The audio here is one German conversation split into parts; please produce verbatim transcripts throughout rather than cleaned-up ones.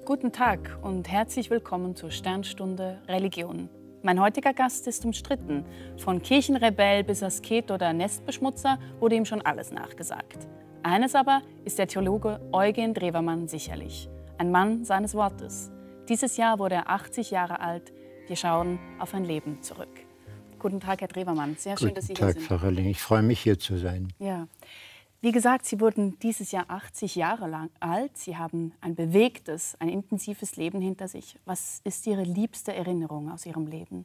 Guten Tag und herzlich willkommen zur Sternstunde Religion. Mein heutiger Gast ist umstritten. Von Kirchenrebell bis Asket oder Nestbeschmutzer wurde ihm schon alles nachgesagt. Eines aber ist der Theologe Eugen Drewermann sicherlich. Ein Mann seines Wortes. Dieses Jahr wurde er achtzig Jahre alt. Wir schauen auf ein Leben zurück. Guten Tag, Herr Drewermann. Sehr schön, Guten dass Sie Tag, hier sind. Frau Rölling. Ich freue mich, hier zu sein. Ja. Wie gesagt, Sie wurden dieses Jahr achtzig Jahre lang alt. Sie haben ein bewegtes, ein intensives Leben hinter sich. Was ist Ihre liebste Erinnerung aus Ihrem Leben?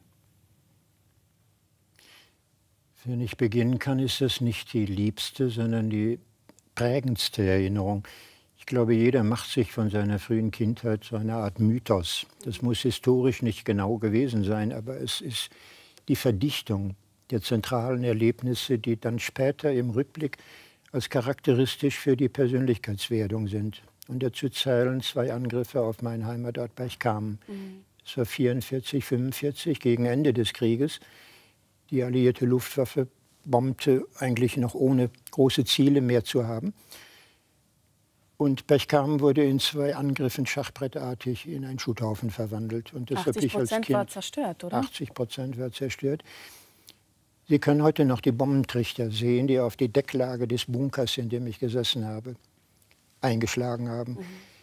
Wenn ich beginnen kann, ist das nicht die liebste, sondern die prägendste Erinnerung. Ich glaube, jeder macht sich von seiner frühen Kindheit so eine Art Mythos. Das muss historisch nicht genau gewesen sein, aber es ist die Verdichtung der zentralen Erlebnisse, die dann später im Rückblick als charakteristisch für die Persönlichkeitswerdung sind. Und dazu zählen zwei Angriffe auf meinen Heimatort Berchtesgaden. Mhm. Es war vierundvierzig, fünfundvierzig, gegen Ende des Krieges. Die alliierte Luftwaffe bombte eigentlich noch ohne große Ziele mehr zu haben. Und Berchtesgaden wurde in zwei Angriffen schachbrettartig in einen Schutthaufen verwandelt. Und das achtzig Prozent war zerstört, oder? achtzig Prozent war zerstört. Sie können heute noch die Bombentrichter sehen, die auf die Decklage des Bunkers, in dem ich gesessen habe, eingeschlagen haben. Mhm.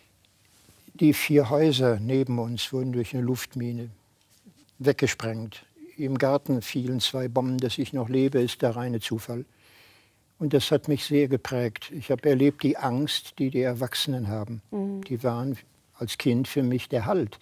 Die vier Häuser neben uns wurden durch eine Luftmine weggesprengt. Im Garten fielen zwei Bomben. Dass ich noch lebe, ist der reine Zufall. Und das hat mich sehr geprägt. Ich habe erlebt die Angst, die die Erwachsenen haben. Mhm. Die waren als Kind für mich der Halt.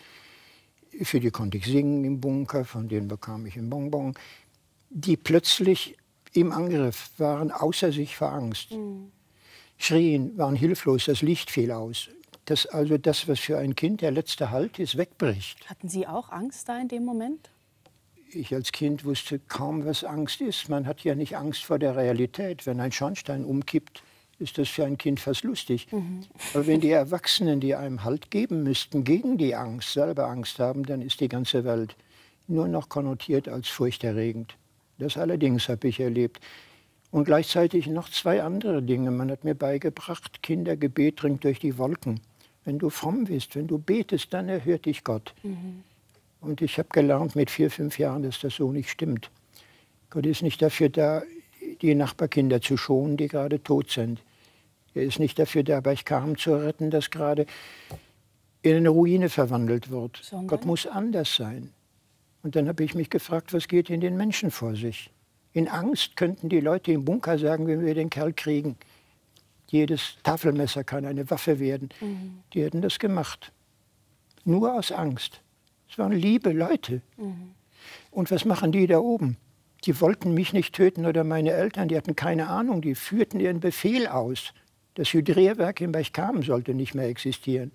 Für die konnte ich singen im Bunker, von denen bekam ich einen Bonbon. Die plötzlich im Angriff waren, außer sich vor Angst. Mhm. Schrien, waren hilflos, das Licht fiel aus. Dass also das, was für ein Kind der letzte Halt ist, wegbricht. Hatten Sie auch Angst da in dem Moment? Ich als Kind wusste kaum, was Angst ist. Man hat ja nicht Angst vor der Realität. Wenn ein Schornstein umkippt, ist das für ein Kind fast lustig. Mhm. Aber wenn die Erwachsenen, die einem Halt geben müssten, gegen die Angst, selber Angst haben, dann ist die ganze Welt nur noch konnotiert als furchterregend. Das allerdings habe ich erlebt. Und gleichzeitig noch zwei andere Dinge. Man hat mir beigebracht, Kindergebet dringt durch die Wolken. Wenn du fromm bist, wenn du betest, dann erhört dich Gott. Mhm. Und ich habe gelernt mit vier, fünf Jahren, dass das so nicht stimmt. Gott ist nicht dafür da, die Nachbarkinder zu schonen, die gerade tot sind. Er ist nicht dafür da, Berchtesgaden zu retten, das gerade in eine Ruine verwandelt wird. Sondern? Gott muss anders sein. Und dann habe ich mich gefragt, was geht in den Menschen vor sich? In Angst könnten die Leute im Bunker sagen, wenn wir den Kerl kriegen. Jedes Tafelmesser kann eine Waffe werden. Mhm. Die hätten das gemacht. Nur aus Angst. Es waren liebe Leute. Mhm. Und was machen die da oben? Die wollten mich nicht töten oder meine Eltern, die hatten keine Ahnung. Die führten ihren Befehl aus. Das Hydrierwerk in Berchtesgaden sollte nicht mehr existieren.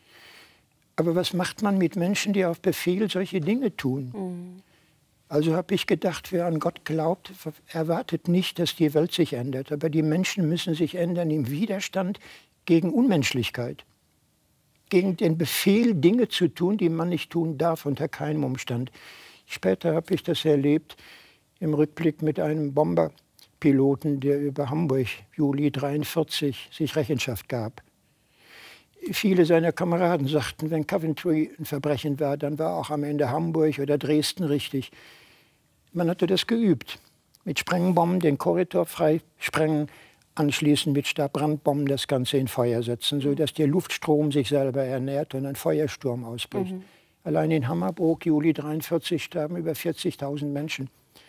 Aber was macht man mit Menschen, die auf Befehl solche Dinge tun? Mhm. Also habe ich gedacht, wer an Gott glaubt, erwartet nicht, dass die Welt sich ändert. Aber die Menschen müssen sich ändern im Widerstand gegen Unmenschlichkeit. Gegen den Befehl, Dinge zu tun, die man nicht tun darf, unter keinem Umstand. Später habe ich das erlebt im Rückblick mit einem Bomberpiloten, der über Hamburg, Juli dreiundvierzig, sich Rechenschaft gab. Viele seiner Kameraden sagten, wenn Coventry ein Verbrechen war, dann war auch am Ende Hamburg oder Dresden richtig. Man hatte das geübt. Mit Sprengbomben den Korridor freisprengen, anschließend mit Stabbrandbomben das Ganze in Feuer setzen, sodass der Luftstrom sich selber ernährt und ein Feuersturm ausbricht. Mhm. Allein in Hammerbrook, Juli dreiundvierzig, starben über vierzigtausend Menschen.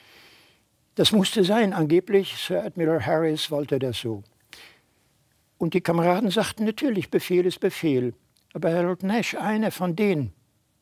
Das musste sein. Angeblich, Sir Admiral Harris wollte das so. Und die Kameraden sagten, natürlich, Befehl ist Befehl. Aber Harold Nash, einer von denen,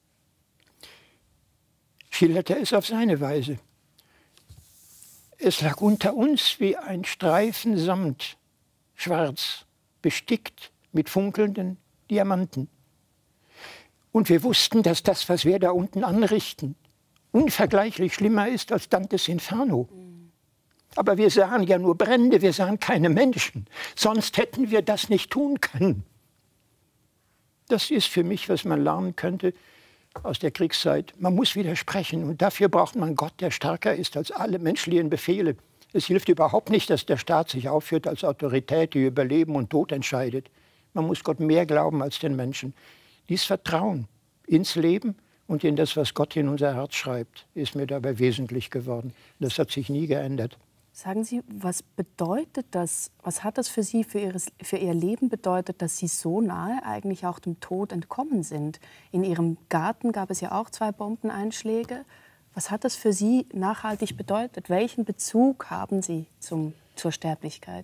schilderte es auf seine Weise. Es lag unter uns wie ein Streifen Samt, schwarz, bestickt mit funkelnden Diamanten. Und wir wussten, dass das, was wir da unten anrichten, unvergleichlich schlimmer ist als Dantes Inferno. Aber wir sahen ja nur Brände, wir sahen keine Menschen. Sonst hätten wir das nicht tun können. Das ist für mich, was man lernen könnte aus der Kriegszeit. Man muss widersprechen und dafür braucht man Gott, der stärker ist als alle menschlichen Befehle. Es hilft überhaupt nicht, dass der Staat sich aufführt als Autorität, die über Leben und Tod entscheidet. Man muss Gott mehr glauben als den Menschen. Dieses Vertrauen ins Leben und in das, was Gott in unser Herz schreibt, ist mir dabei wesentlich geworden. Das hat sich nie geändert. Sagen Sie, was bedeutet das, was hat das für Sie, für, Ihres, für Ihr Leben bedeutet, dass Sie so nahe eigentlich auch dem Tod entkommen sind? In Ihrem Garten gab es ja auch zwei Bombeneinschläge. Was hat das für Sie nachhaltig bedeutet? Welchen Bezug haben Sie zum, zur Sterblichkeit?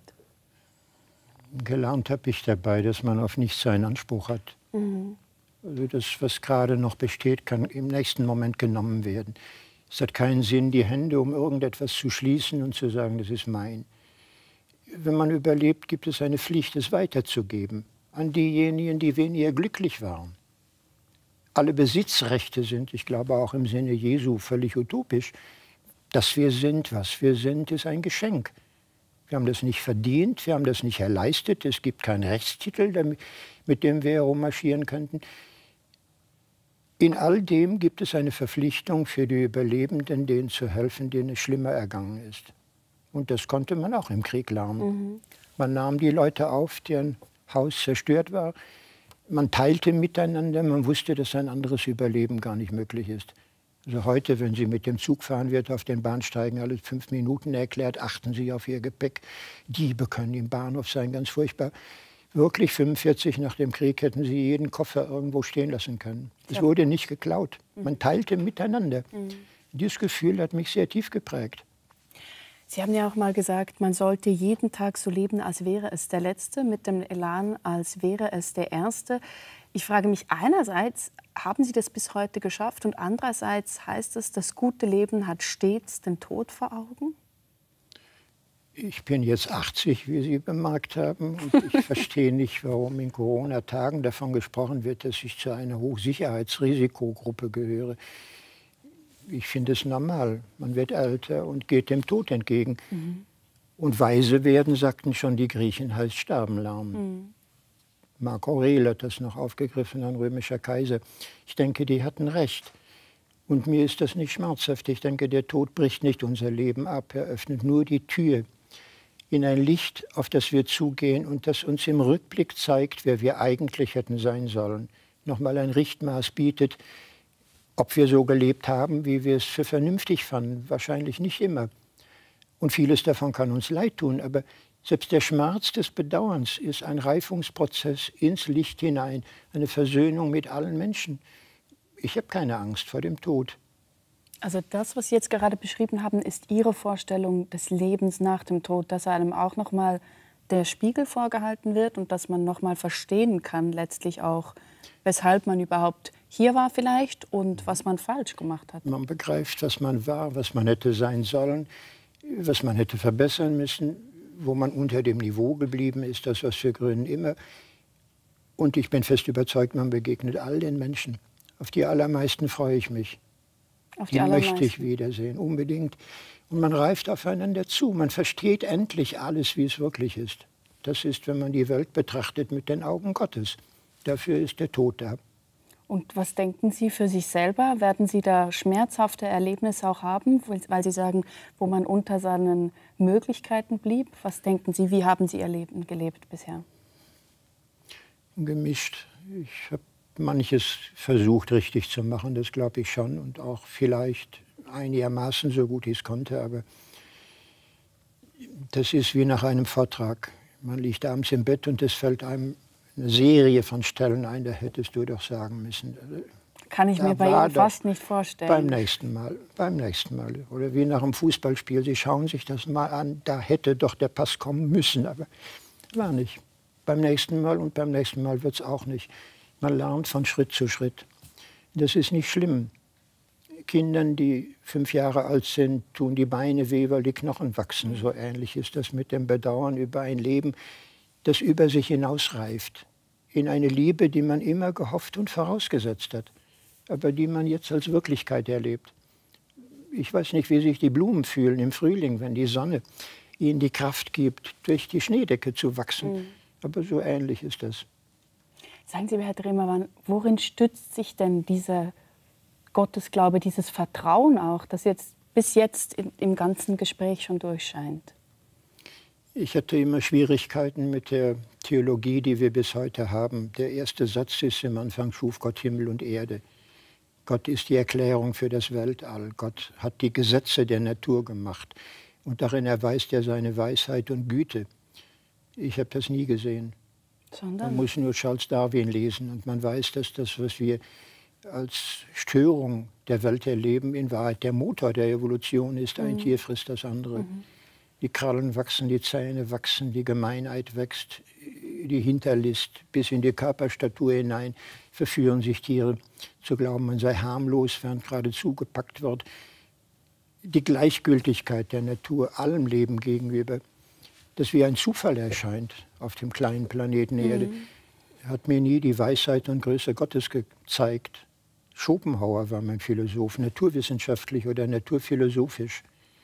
Gelernt habe ich dabei, dass man auf nichts seinen Anspruch hat. Mhm. Also das, was gerade noch besteht, kann im nächsten Moment genommen werden. Es hat keinen Sinn, die Hände um irgendetwas zu schließen und zu sagen, das ist mein. Wenn man überlebt, gibt es eine Pflicht, es weiterzugeben an diejenigen, die weniger glücklich waren. Alle Besitzrechte sind, ich glaube auch im Sinne Jesu, völlig utopisch. Dass wir sind, was wir sind, ist ein Geschenk. Wir haben das nicht verdient, wir haben das nicht erleistet. Es gibt keinen Rechtstitel, mit dem wir herummarschieren könnten. In all dem gibt es eine Verpflichtung für die Überlebenden, denen zu helfen, denen es schlimmer ergangen ist. Und das konnte man auch im Krieg lernen. Mhm. Man nahm die Leute auf, deren Haus zerstört war. Man teilte miteinander, man wusste, dass ein anderes Überleben gar nicht möglich ist. Also heute, wenn Sie mit dem Zug fahren, wird auf den Bahnsteigen alle fünf Minuten erklärt, achten Sie auf Ihr Gepäck. Diebe können im Bahnhof sein, ganz furchtbar. Wirklich fünfundvierzig nach dem Krieg hätten Sie jeden Koffer irgendwo stehen lassen können. Es wurde nicht geklaut. Man teilte miteinander. Mhm. Dieses Gefühl hat mich sehr tief geprägt. Sie haben ja auch mal gesagt, man sollte jeden Tag so leben, als wäre es der letzte, mit dem Elan, als wäre es der erste. Ich frage mich einerseits, haben Sie das bis heute geschafft? Und andererseits heißt es, das gute Leben hat stets den Tod vor Augen? Ich bin jetzt achtzig, wie Sie bemerkt haben, und ich verstehe nicht, warum in Corona-Tagen davon gesprochen wird, dass ich zu einer Hochsicherheitsrisikogruppe gehöre. Ich finde es normal. Man wird älter und geht dem Tod entgegen. Mhm. Und weise werden, sagten schon die Griechen, heißt sterben lernen. Mhm. Marc Aurel hat das noch aufgegriffen, ein römischer Kaiser. Ich denke, die hatten recht. Und mir ist das nicht schmerzhaft. Ich denke, der Tod bricht nicht unser Leben ab. Er öffnet nur die Tür in ein Licht, auf das wir zugehen und das uns im Rückblick zeigt, wer wir eigentlich hätten sein sollen. Nochmal ein Richtmaß bietet, ob wir so gelebt haben, wie wir es für vernünftig fanden. Wahrscheinlich nicht immer. Und vieles davon kann uns leid tun. Aber selbst der Schmerz des Bedauerns ist ein Reifungsprozess ins Licht hinein, eine Versöhnung mit allen Menschen. Ich habe keine Angst vor dem Tod. Also das, was Sie jetzt gerade beschrieben haben, ist Ihre Vorstellung des Lebens nach dem Tod, dass einem auch noch mal der Spiegel vorgehalten wird und dass man noch mal verstehen kann, letztlich auch, weshalb man überhaupt hier war vielleicht und was man falsch gemacht hat. Man begreift, was man war, was man hätte sein sollen, was man hätte verbessern müssen, wo man unter dem Niveau geblieben ist, das, was wir gründen, immer. Und ich bin fest überzeugt, man begegnet all den Menschen. Auf die allermeisten freue ich mich. Auf die, die möchte ich wiedersehen, unbedingt. Und man reift aufeinander zu. Man versteht endlich alles, wie es wirklich ist. Das ist, wenn man die Welt betrachtet mit den Augen Gottes. Dafür ist der Tod da. Und was denken Sie für sich selber? Werden Sie da schmerzhafte Erlebnisse auch haben, weil Sie sagen, wo man unter seinen Möglichkeiten blieb? Was denken Sie, wie haben Sie Ihr Leben gelebt bisher? Gemischt. Ich habe manches versucht richtig zu machen, das glaube ich schon. Und auch vielleicht einigermaßen so gut ich es konnte. Aber das ist wie nach einem Vortrag. Man liegt abends im Bett und es fällt einem eine Serie von Stellen ein, da hättest du doch sagen müssen. Kann ich da mir bei Ihnen fast nicht vorstellen. Beim nächsten Mal, beim nächsten Mal. Oder wie nach einem Fußballspiel, Sie schauen sich das mal an, da hätte doch der Pass kommen müssen, aber war nicht. Beim nächsten Mal und beim nächsten Mal wird es auch nicht. Man lernt von Schritt zu Schritt. Das ist nicht schlimm. Kindern, die fünf Jahre alt sind, tun die Beine weh, weil die Knochen wachsen. So ähnlich ist das mit dem Bedauern über ein Leben, das über sich hinausreift. In eine Liebe, die man immer gehofft und vorausgesetzt hat, aber die man jetzt als Wirklichkeit erlebt. Ich weiß nicht, wie sich die Blumen fühlen im Frühling, wenn die Sonne ihnen die Kraft gibt, durch die Schneedecke zu wachsen. Mhm. Aber so ähnlich ist das. Sagen Sie mir, Herr Dremermann, worin stützt sich denn dieser Gottesglaube, dieses Vertrauen auch, das jetzt bis jetzt im, im ganzen Gespräch schon durchscheint? Ich hatte immer Schwierigkeiten mit der Theologie, die wir bis heute haben. Der erste Satz ist, im Anfang schuf Gott Himmel und Erde. Gott ist die Erklärung für das Weltall. Gott hat die Gesetze der Natur gemacht. Und darin erweist er seine Weisheit und Güte. Ich habe das nie gesehen. Sondern? Man muss nur Charles Darwin lesen und man weiß, dass das, was wir als Störung der Welt erleben, in Wahrheit der Motor der Evolution ist. Ein mhm. Tier frisst das andere. Mhm. Die Krallen wachsen, die Zähne wachsen, die Gemeinheit wächst, die Hinterlist bis in die Körperstatur hinein verführen sich Tiere zu glauben, man sei harmlos, während gerade zugepackt wird. Die Gleichgültigkeit der Natur allem Leben gegenüber, das wie ein Zufall erscheint auf dem kleinen Planeten Erde, mhm. hat mir nie die Weisheit und Größe Gottes gezeigt. Schopenhauer war mein Philosoph, naturwissenschaftlich oder naturphilosophisch.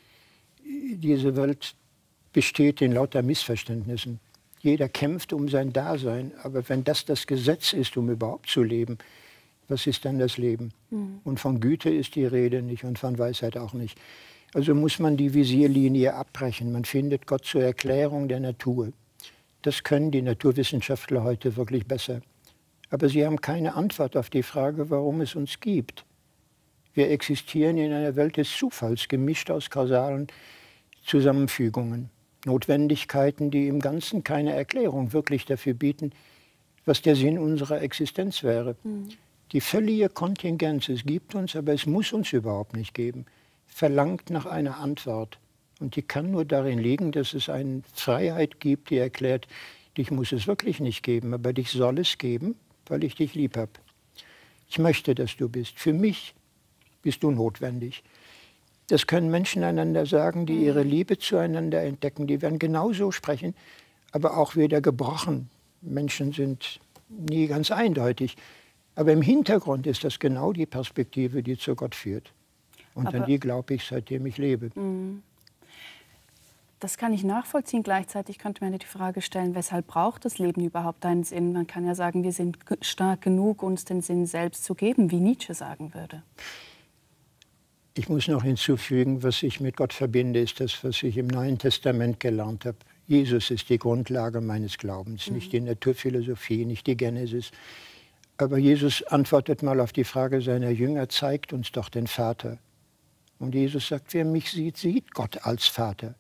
Diese Welt besteht in lauter Missverständnissen. Jeder kämpft um sein Dasein, aber wenn das das Gesetz ist, um überhaupt zu leben, was ist dann das Leben? Mhm. Und von Güte ist die Rede nicht und von Weisheit auch nicht. Also muss man die Visierlinie abbrechen. Man findet Gott zur Erklärung der Natur. Das können die Naturwissenschaftler heute wirklich besser. Aber sie haben keine Antwort auf die Frage, warum es uns gibt. Wir existieren in einer Welt des Zufalls, gemischt aus kausalen Zusammenfügungen. Notwendigkeiten, die im Ganzen keine Erklärung wirklich dafür bieten, was der Sinn unserer Existenz wäre. Mhm. Die völlige Kontingenz, es gibt uns, aber es muss uns überhaupt nicht geben, verlangt nach einer Antwort. Und die kann nur darin liegen, dass es eine Freiheit gibt, die erklärt, dich muss es wirklich nicht geben, aber dich soll es geben, weil ich dich lieb habe. Ich möchte, dass du bist. Für mich bist du notwendig. Das können Menschen einander sagen, die ihre Liebe zueinander entdecken. Die werden genauso sprechen, aber auch wieder gebrochen. Menschen sind nie ganz eindeutig. Aber im Hintergrund ist das genau die Perspektive, die zu Gott führt. Und aber an die glaube ich, seitdem ich lebe. Das kann ich nachvollziehen. Gleichzeitig könnte man die Frage stellen, weshalb braucht das Leben überhaupt einen Sinn? Man kann ja sagen, wir sind stark genug, uns den Sinn selbst zu geben, wie Nietzsche sagen würde. Ich muss noch hinzufügen, was ich mit Gott verbinde, ist das, was ich im Neuen Testament gelernt habe. Jesus ist die Grundlage meines Glaubens, mhm. nicht die Naturphilosophie, nicht die Genesis. Aber Jesus antwortet mal auf die Frage seiner Jünger, zeigt uns doch den Vater. Und Jesus sagt, wer mich sieht, sieht Gott als Vater.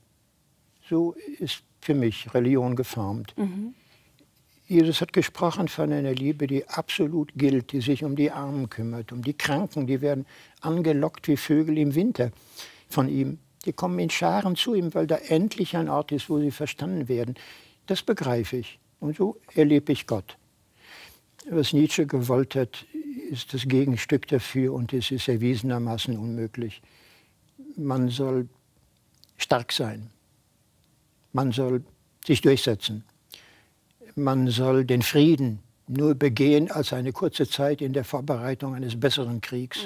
So ist für mich Religion geformt. Mhm. Jesus hat gesprochen von einer Liebe, die absolut gilt, die sich um die Armen kümmert, um die Kranken, die werden angelockt wie Vögel im Winter von ihm. Die kommen in Scharen zu ihm, weil da endlich ein Ort ist, wo sie verstanden werden. Das begreife ich. Und so erlebe ich Gott. Was Nietzsche gewollt hat, ist das Gegenstück dafür und es ist erwiesenermaßen unmöglich. Man soll stark sein. Man soll sich durchsetzen. Man soll den Frieden nur begehen als eine kurze Zeit in der Vorbereitung eines besseren Kriegs.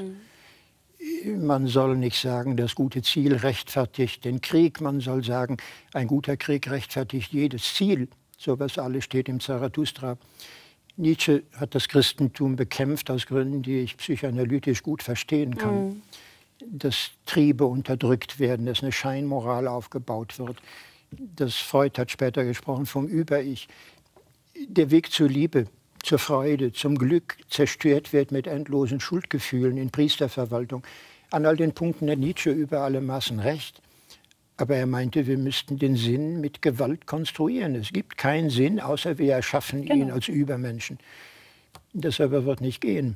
Mhm. Man soll nicht sagen, das gute Ziel rechtfertigt den Krieg. Man soll sagen, ein guter Krieg rechtfertigt jedes Ziel. So was alles steht im Zarathustra. Nietzsche hat das Christentum bekämpft aus Gründen, die ich psychoanalytisch gut verstehen kann. Mhm. Dass Triebe unterdrückt werden, dass eine Scheinmoral aufgebaut wird. Das Freud hat später gesprochen vom Über-Ich. Der Weg zur Liebe, zur Freude, zum Glück zerstört wird mit endlosen Schuldgefühlen in Priesterverwaltung. An all den Punkten hat Nietzsche über alle Maßen recht. Aber er meinte, wir müssten den Sinn mit Gewalt konstruieren. Es gibt keinen Sinn, außer wir erschaffen genau. ihn als Übermenschen. Das aber wird nicht gehen.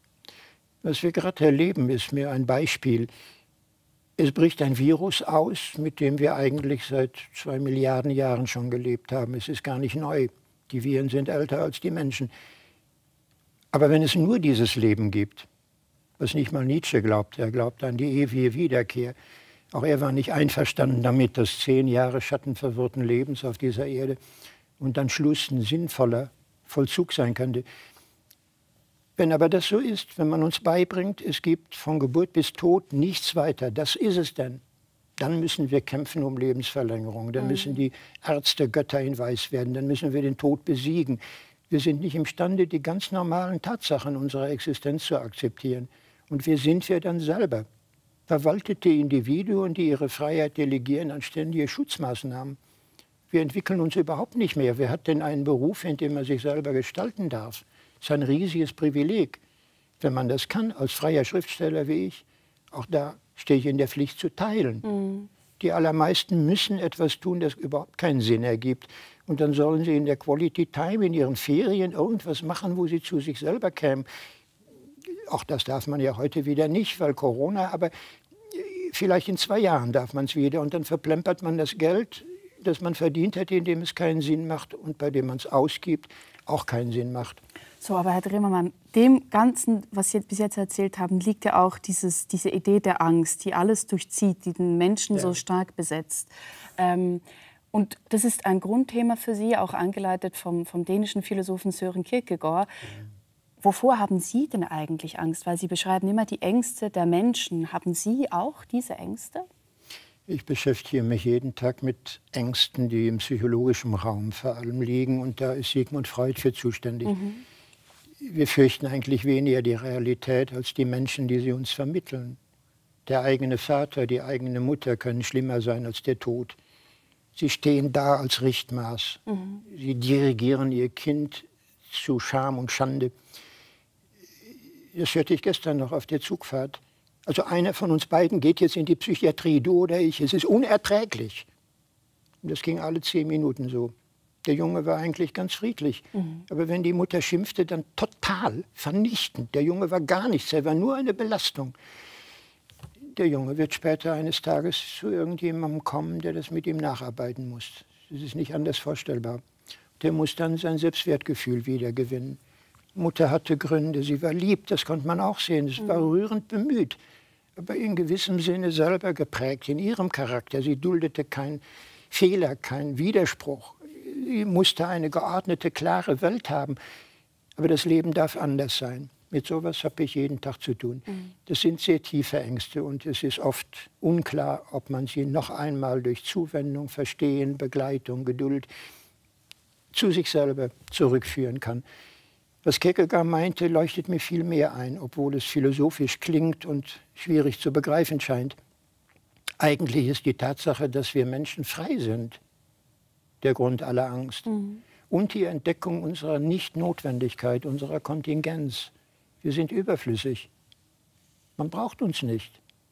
Was wir gerade erleben, ist mir ein Beispiel. Es bricht ein Virus aus, mit dem wir eigentlich seit zwei Milliarden Jahren schon gelebt haben. Es ist gar nicht neu. Die Viren sind älter als die Menschen. Aber wenn es nur dieses Leben gibt, was nicht mal Nietzsche glaubt, er glaubt an die ewige Wiederkehr. Auch er war nicht einverstanden damit, dass zehn Jahre schattenverwirrten Lebens auf dieser Erde und dann Schluss ein sinnvoller Vollzug sein könnte. Wenn aber das so ist, wenn man uns beibringt, es gibt von Geburt bis Tod nichts weiter, das ist es denn. Dann müssen wir kämpfen um Lebensverlängerung, dann müssen die Ärzte Götter in Weiß werden, dann müssen wir den Tod besiegen. Wir sind nicht imstande, die ganz normalen Tatsachen unserer Existenz zu akzeptieren. Und wer sind wir dann selber? Verwaltete Individuen, die ihre Freiheit delegieren an ständige Schutzmaßnahmen. Wir entwickeln uns überhaupt nicht mehr. Wer hat denn einen Beruf, in dem er sich selber gestalten darf? Das ist ein riesiges Privileg, wenn man das kann, als freier Schriftsteller wie ich. Auch da stehe ich in der Pflicht zu teilen. Mhm. Die allermeisten müssen etwas tun, das überhaupt keinen Sinn ergibt. Und dann sollen sie in der Quality Time, in ihren Ferien irgendwas machen, wo sie zu sich selber kämen. Auch das darf man ja heute wieder nicht, weil Corona, aber vielleicht in zwei Jahren darf man es wieder. Und dann verplempert man das Geld, das man verdient hätte, indem es keinen Sinn macht und bei dem man es ausgibt, auch keinen Sinn macht. So, aber Herr Dremermann, dem Ganzen, was Sie bis jetzt erzählt haben, liegt ja auch dieses, diese Idee der Angst, die alles durchzieht, die den Menschen ja. so stark besetzt. Ähm, und das ist ein Grundthema für Sie, auch angeleitet vom, vom dänischen Philosophen Søren Kierkegaard. Mhm. Wovor haben Sie denn eigentlich Angst? Weil Sie beschreiben immer die Ängste der Menschen. Haben Sie auch diese Ängste? Ich beschäftige mich jeden Tag mit Ängsten, die im psychologischen Raum vor allem liegen. Und da ist Sigmund Freud für zuständig. Mhm. Wir fürchten eigentlich weniger die Realität als die Menschen, die sie uns vermitteln. Der eigene Vater, die eigene Mutter können schlimmer sein als der Tod. Sie stehen da als Richtmaß. Mhm. Sie dirigieren ihr Kind zu Scham und Schande. Das hörte ich gestern noch auf der Zugfahrt. Also einer von uns beiden geht jetzt in die Psychiatrie, du oder ich. Es ist unerträglich. Und das ging alle zehn Minuten so. Der Junge war eigentlich ganz friedlich. Mhm. Aber wenn die Mutter schimpfte, dann total vernichtend. Der Junge war gar nichts, er war nur eine Belastung. Der Junge wird später eines Tages zu irgendjemandem kommen, der das mit ihm nacharbeiten muss. Das ist nicht anders vorstellbar. Der muss dann sein Selbstwertgefühl wiedergewinnen. Mutter hatte Gründe, sie war lieb, das konnte man auch sehen. Sie war rührend bemüht, aber in gewissem Sinne selber geprägt, in ihrem Charakter. Sie duldete keinen Fehler, keinen Widerspruch. Sie musste eine geordnete, klare Welt haben. Aber das Leben darf anders sein. Mit sowas habe ich jeden Tag zu tun. Das sind sehr tiefe Ängste und es ist oft unklar, ob man sie noch einmal durch Zuwendung, Verstehen, Begleitung, Geduld zu sich selber zurückführen kann. Was Kierkegaard meinte, leuchtet mir viel mehr ein, obwohl es philosophisch klingt und schwierig zu begreifen scheint. Eigentlich ist die Tatsache, dass wir Menschen frei sind, der Grund aller Angst. Mhm. Und die Entdeckung unserer Nichtnotwendigkeit, unserer Kontingenz. Wir sind überflüssig. Man braucht uns nicht.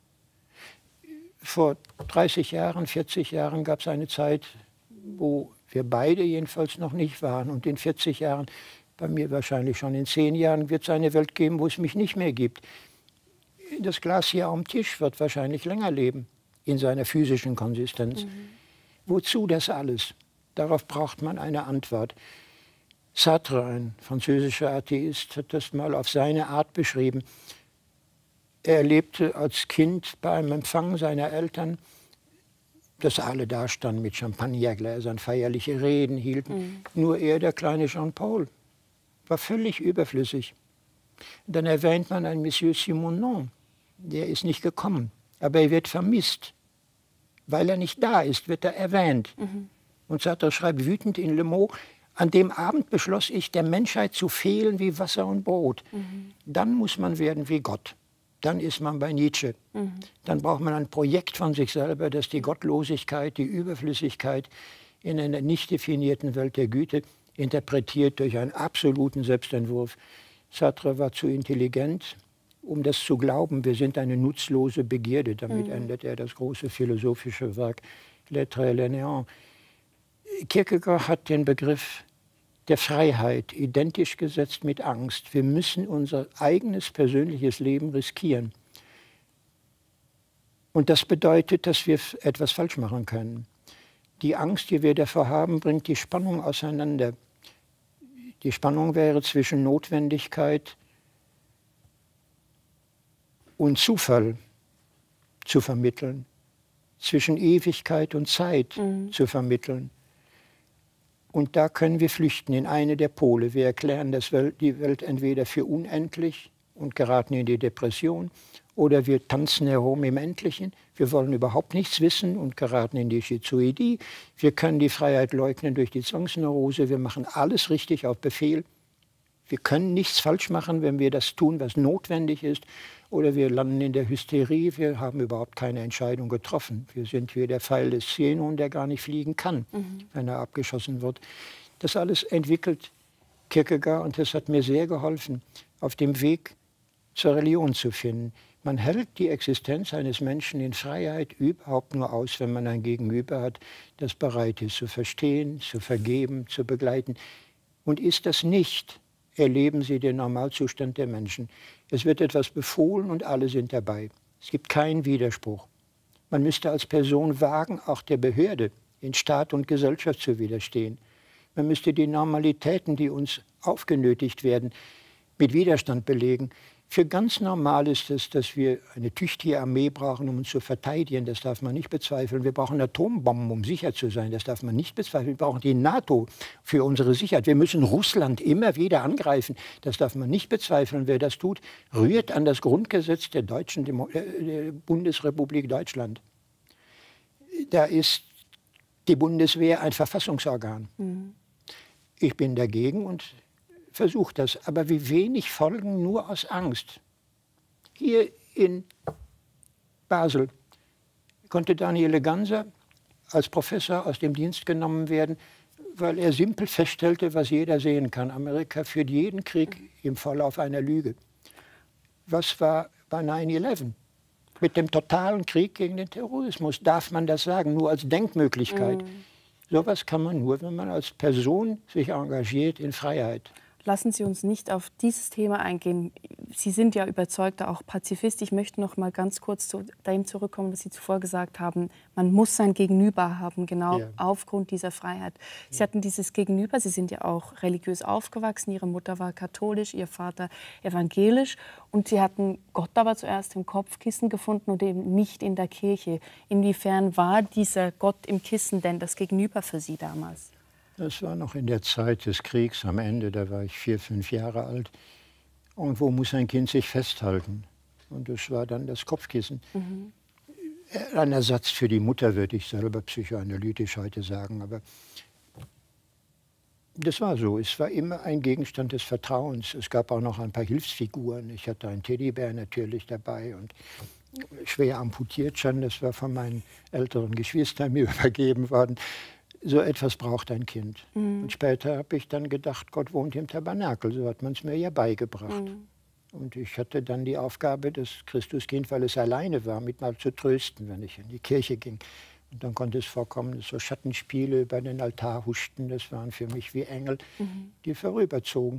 Vor dreißig Jahren, vierzig Jahren gab es eine Zeit, wo wir beide jedenfalls noch nicht waren. Und in vierzig Jahren, bei mir wahrscheinlich schon in zehn Jahren, wird es eine Welt geben, wo es mich nicht mehr gibt. Das Glas hier am Tisch wird wahrscheinlich länger leben, in seiner physischen Konsistenz. Mhm. Wozu das alles? Darauf braucht man eine Antwort. Sartre, ein französischer Atheist, hat das mal auf seine Art beschrieben. Er erlebte als Kind bei einem Empfang seiner Eltern, dass alle da standen mit Champagnergläsern, feierliche Reden hielten. Mhm. Nur er, der kleine Jean-Paul, war völlig überflüssig. Dann erwähnt man einen Monsieur Simonon, der ist nicht gekommen, aber er wird vermisst. Weil er nicht da ist, wird er erwähnt. Mhm. Und Sartre schreibt wütend in Le Mot, an dem Abend beschloss ich, der Menschheit zu fehlen wie Wasser und Brot. Mhm. Dann muss man werden wie Gott. Dann ist man bei Nietzsche. Mhm. Dann braucht man ein Projekt von sich selber, das die Gottlosigkeit, die Überflüssigkeit in einer nicht definierten Welt der Güte interpretiert durch einen absoluten Selbstentwurf. Sartre war zu intelligent, um das zu glauben. Wir sind eine nutzlose Begierde. Damit mhm. endet er das große philosophische Werk L'être et le néant. Kierkegaard hat den Begriff der Freiheit identisch gesetzt mit Angst. Wir müssen unser eigenes persönliches Leben riskieren. Und das bedeutet, dass wir etwas falsch machen können. Die Angst, die wir davor haben, bringt die Spannung auseinander. Die Spannung wäre zwischen Notwendigkeit und Zufall zu vermitteln, zwischen Ewigkeit und Zeit mhm. zu vermitteln. Und da können wir flüchten in eine der Pole. Wir erklären das Welt, die Welt entweder für unendlich und geraten in die Depression, oder wir tanzen herum im Endlichen. Wir wollen überhaupt nichts wissen und geraten in die Schizoidie. Wir können die Freiheit leugnen durch die Zwangsneurose. Wir machen alles richtig auf Befehl Wir können nichts falsch machen, wenn wir das tun, was notwendig ist. Oder wir landen in der Hysterie, wir haben überhaupt keine Entscheidung getroffen. Wir sind wie der Pfeil des Zenon, der gar nicht fliegen kann, mhm. wenn er abgeschossen wird. Das alles entwickelt Kierkegaard und das hat mir sehr geholfen, auf dem Weg zur Religion zu finden. Man hält die Existenz eines Menschen in Freiheit überhaupt nur aus, wenn man ein Gegenüber hat, das bereit ist, zu verstehen, zu vergeben, zu begleiten. Und ist das nicht, erleben Sie den Normalzustand der Menschen. Es wird etwas befohlen und alle sind dabei. Es gibt keinen Widerspruch. Man müsste als Person wagen, auch der Behörde in Staat und Gesellschaft zu widerstehen. Man müsste die Normalitäten, die uns aufgenötigt werden, mit Widerstand belegen. Für ganz normal ist es, dass wir eine tüchtige Armee brauchen, um uns zu verteidigen. Das darf man nicht bezweifeln. Wir brauchen Atombomben, um sicher zu sein. Das darf man nicht bezweifeln. Wir brauchen die NATO für unsere Sicherheit. Wir müssen Russland immer wieder angreifen. Das darf man nicht bezweifeln. Wer das tut, rührt an das Grundgesetz der, Deutschen, der Bundesrepublik Deutschland. Da ist die Bundeswehr ein Verfassungsorgan. Mhm. Ich bin dagegen und versucht das, aber wie wenig folgen nur aus Angst. Hier in Basel konnte Daniele Ganser als Professor aus dem Dienst genommen werden, weil er simpel feststellte, was jeder sehen kann. Amerika führt jeden Krieg im Verlauf einer Lüge. Was war bei neun elf? Mit dem totalen Krieg gegen den Terrorismus. Darf man das sagen? Nur als Denkmöglichkeit. Mhm. Sowas kann man nur, wenn man als Person sich engagiert in Freiheit. Lassen Sie uns nicht auf dieses Thema eingehen. Sie sind ja überzeugter auch Pazifist. Ich möchte noch mal ganz kurz zu dem zurückkommen, was Sie zuvor gesagt haben. Man muss sein Gegenüber haben, genau ja. aufgrund dieser Freiheit. Sie ja. hatten dieses Gegenüber. Sie sind ja auch religiös aufgewachsen. Ihre Mutter war katholisch, Ihr Vater evangelisch. Und Sie hatten Gott aber zuerst im Kopfkissen gefunden und eben nicht in der Kirche. Inwiefern war dieser Gott im Kissen denn das Gegenüber für Sie damals? Das war noch in der Zeit des Kriegs am Ende, da war ich vier, fünf Jahre alt. Irgendwo muss ein Kind sich festhalten. Und das war dann das Kopfkissen. Mhm. Ein Ersatz für die Mutter, würde ich selber psychoanalytisch heute sagen. Aber das war so. Es war immer ein Gegenstand des Vertrauens. Es gab auch noch ein paar Hilfsfiguren. Ich hatte einen Teddybär natürlich dabei und schwer amputiert schon. Das war von meinen älteren Geschwistern mir übergeben worden. So etwas braucht ein Kind. Mhm. Und später habe ich dann gedacht, Gott wohnt im Tabernakel. So hat man es mir ja beigebracht. Mhm. Und ich hatte dann die Aufgabe, das Christuskind, weil es alleine war, mit mal zu trösten, wenn ich in die Kirche ging. Und dann konnte es vorkommen, dass so Schattenspiele über den Altar huschten. Das waren für mich wie Engel, mhm. die vorüberzogen.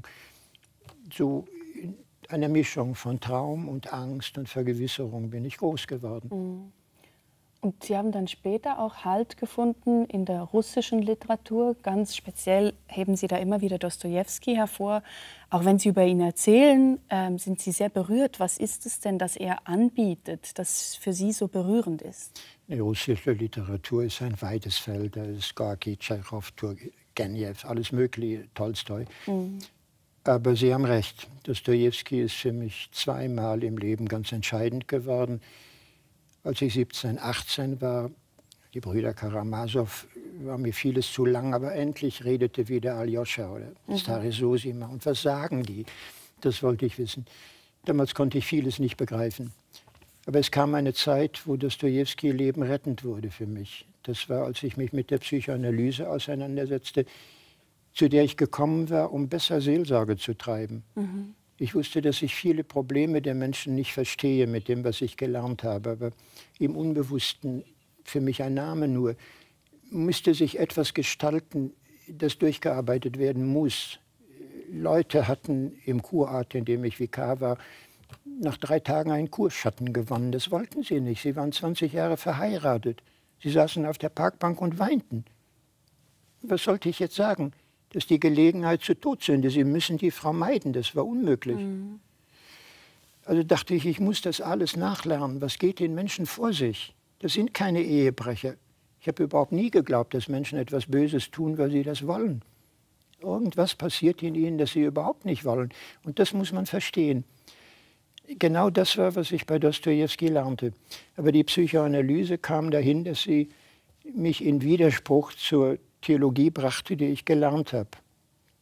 So in einer Mischung von Traum und Angst und Vergewisserung bin ich groß geworden. Mhm. Und Sie haben dann später auch Halt gefunden in der russischen Literatur. Ganz speziell heben Sie da immer wieder Dostojewski hervor. Auch wenn Sie über ihn erzählen, ähm, sind Sie sehr berührt. Was ist es denn, das er anbietet, das für Sie so berührend ist? Die russische Literatur ist ein weites Feld. Da ist Gorki, Tschechow, Turgenev, alles Mögliche, Tolstoi. Mhm. Aber Sie haben recht. Dostojewski ist für mich zweimal im Leben ganz entscheidend geworden. Als ich siebzehn, achtzehn war, die Brüder Karamasow, war mir vieles zu lang, aber endlich redete wieder Aljoscha oder mhm. Stare Zosima. Und was sagen die? Das wollte ich wissen. Damals konnte ich vieles nicht begreifen. Aber es kam eine Zeit, wo Dostojewski Leben rettend wurde für mich. Das war, als ich mich mit der Psychoanalyse auseinandersetzte, zu der ich gekommen war, um besser Seelsorge zu treiben. Mhm. Ich wusste, dass ich viele Probleme der Menschen nicht verstehe mit dem, was ich gelernt habe. Aber im Unbewussten, für mich ein Name nur, müsste sich etwas gestalten, das durchgearbeitet werden muss. Leute hatten im Kurort, in dem ich Vikar war, nach drei Tagen einen Kurschatten gewonnen. Das wollten sie nicht. Sie waren zwanzig Jahre verheiratet. Sie saßen auf der Parkbank und weinten. Was sollte ich jetzt sagen? Das ist die Gelegenheit zur Todsünde. Sie müssen die Frau meiden. Das war unmöglich. Mhm. Also dachte ich, ich muss das alles nachlernen. Was geht den Menschen vor sich? Das sind keine Ehebrecher. Ich habe überhaupt nie geglaubt, dass Menschen etwas Böses tun, weil sie das wollen. Irgendwas passiert in ihnen, das sie überhaupt nicht wollen. Und das muss man verstehen. Genau das war, was ich bei Dostojewski lernte. Aber die Psychoanalyse kam dahin, dass sie mich in Widerspruch zur Theologie brachte, die ich gelernt habe.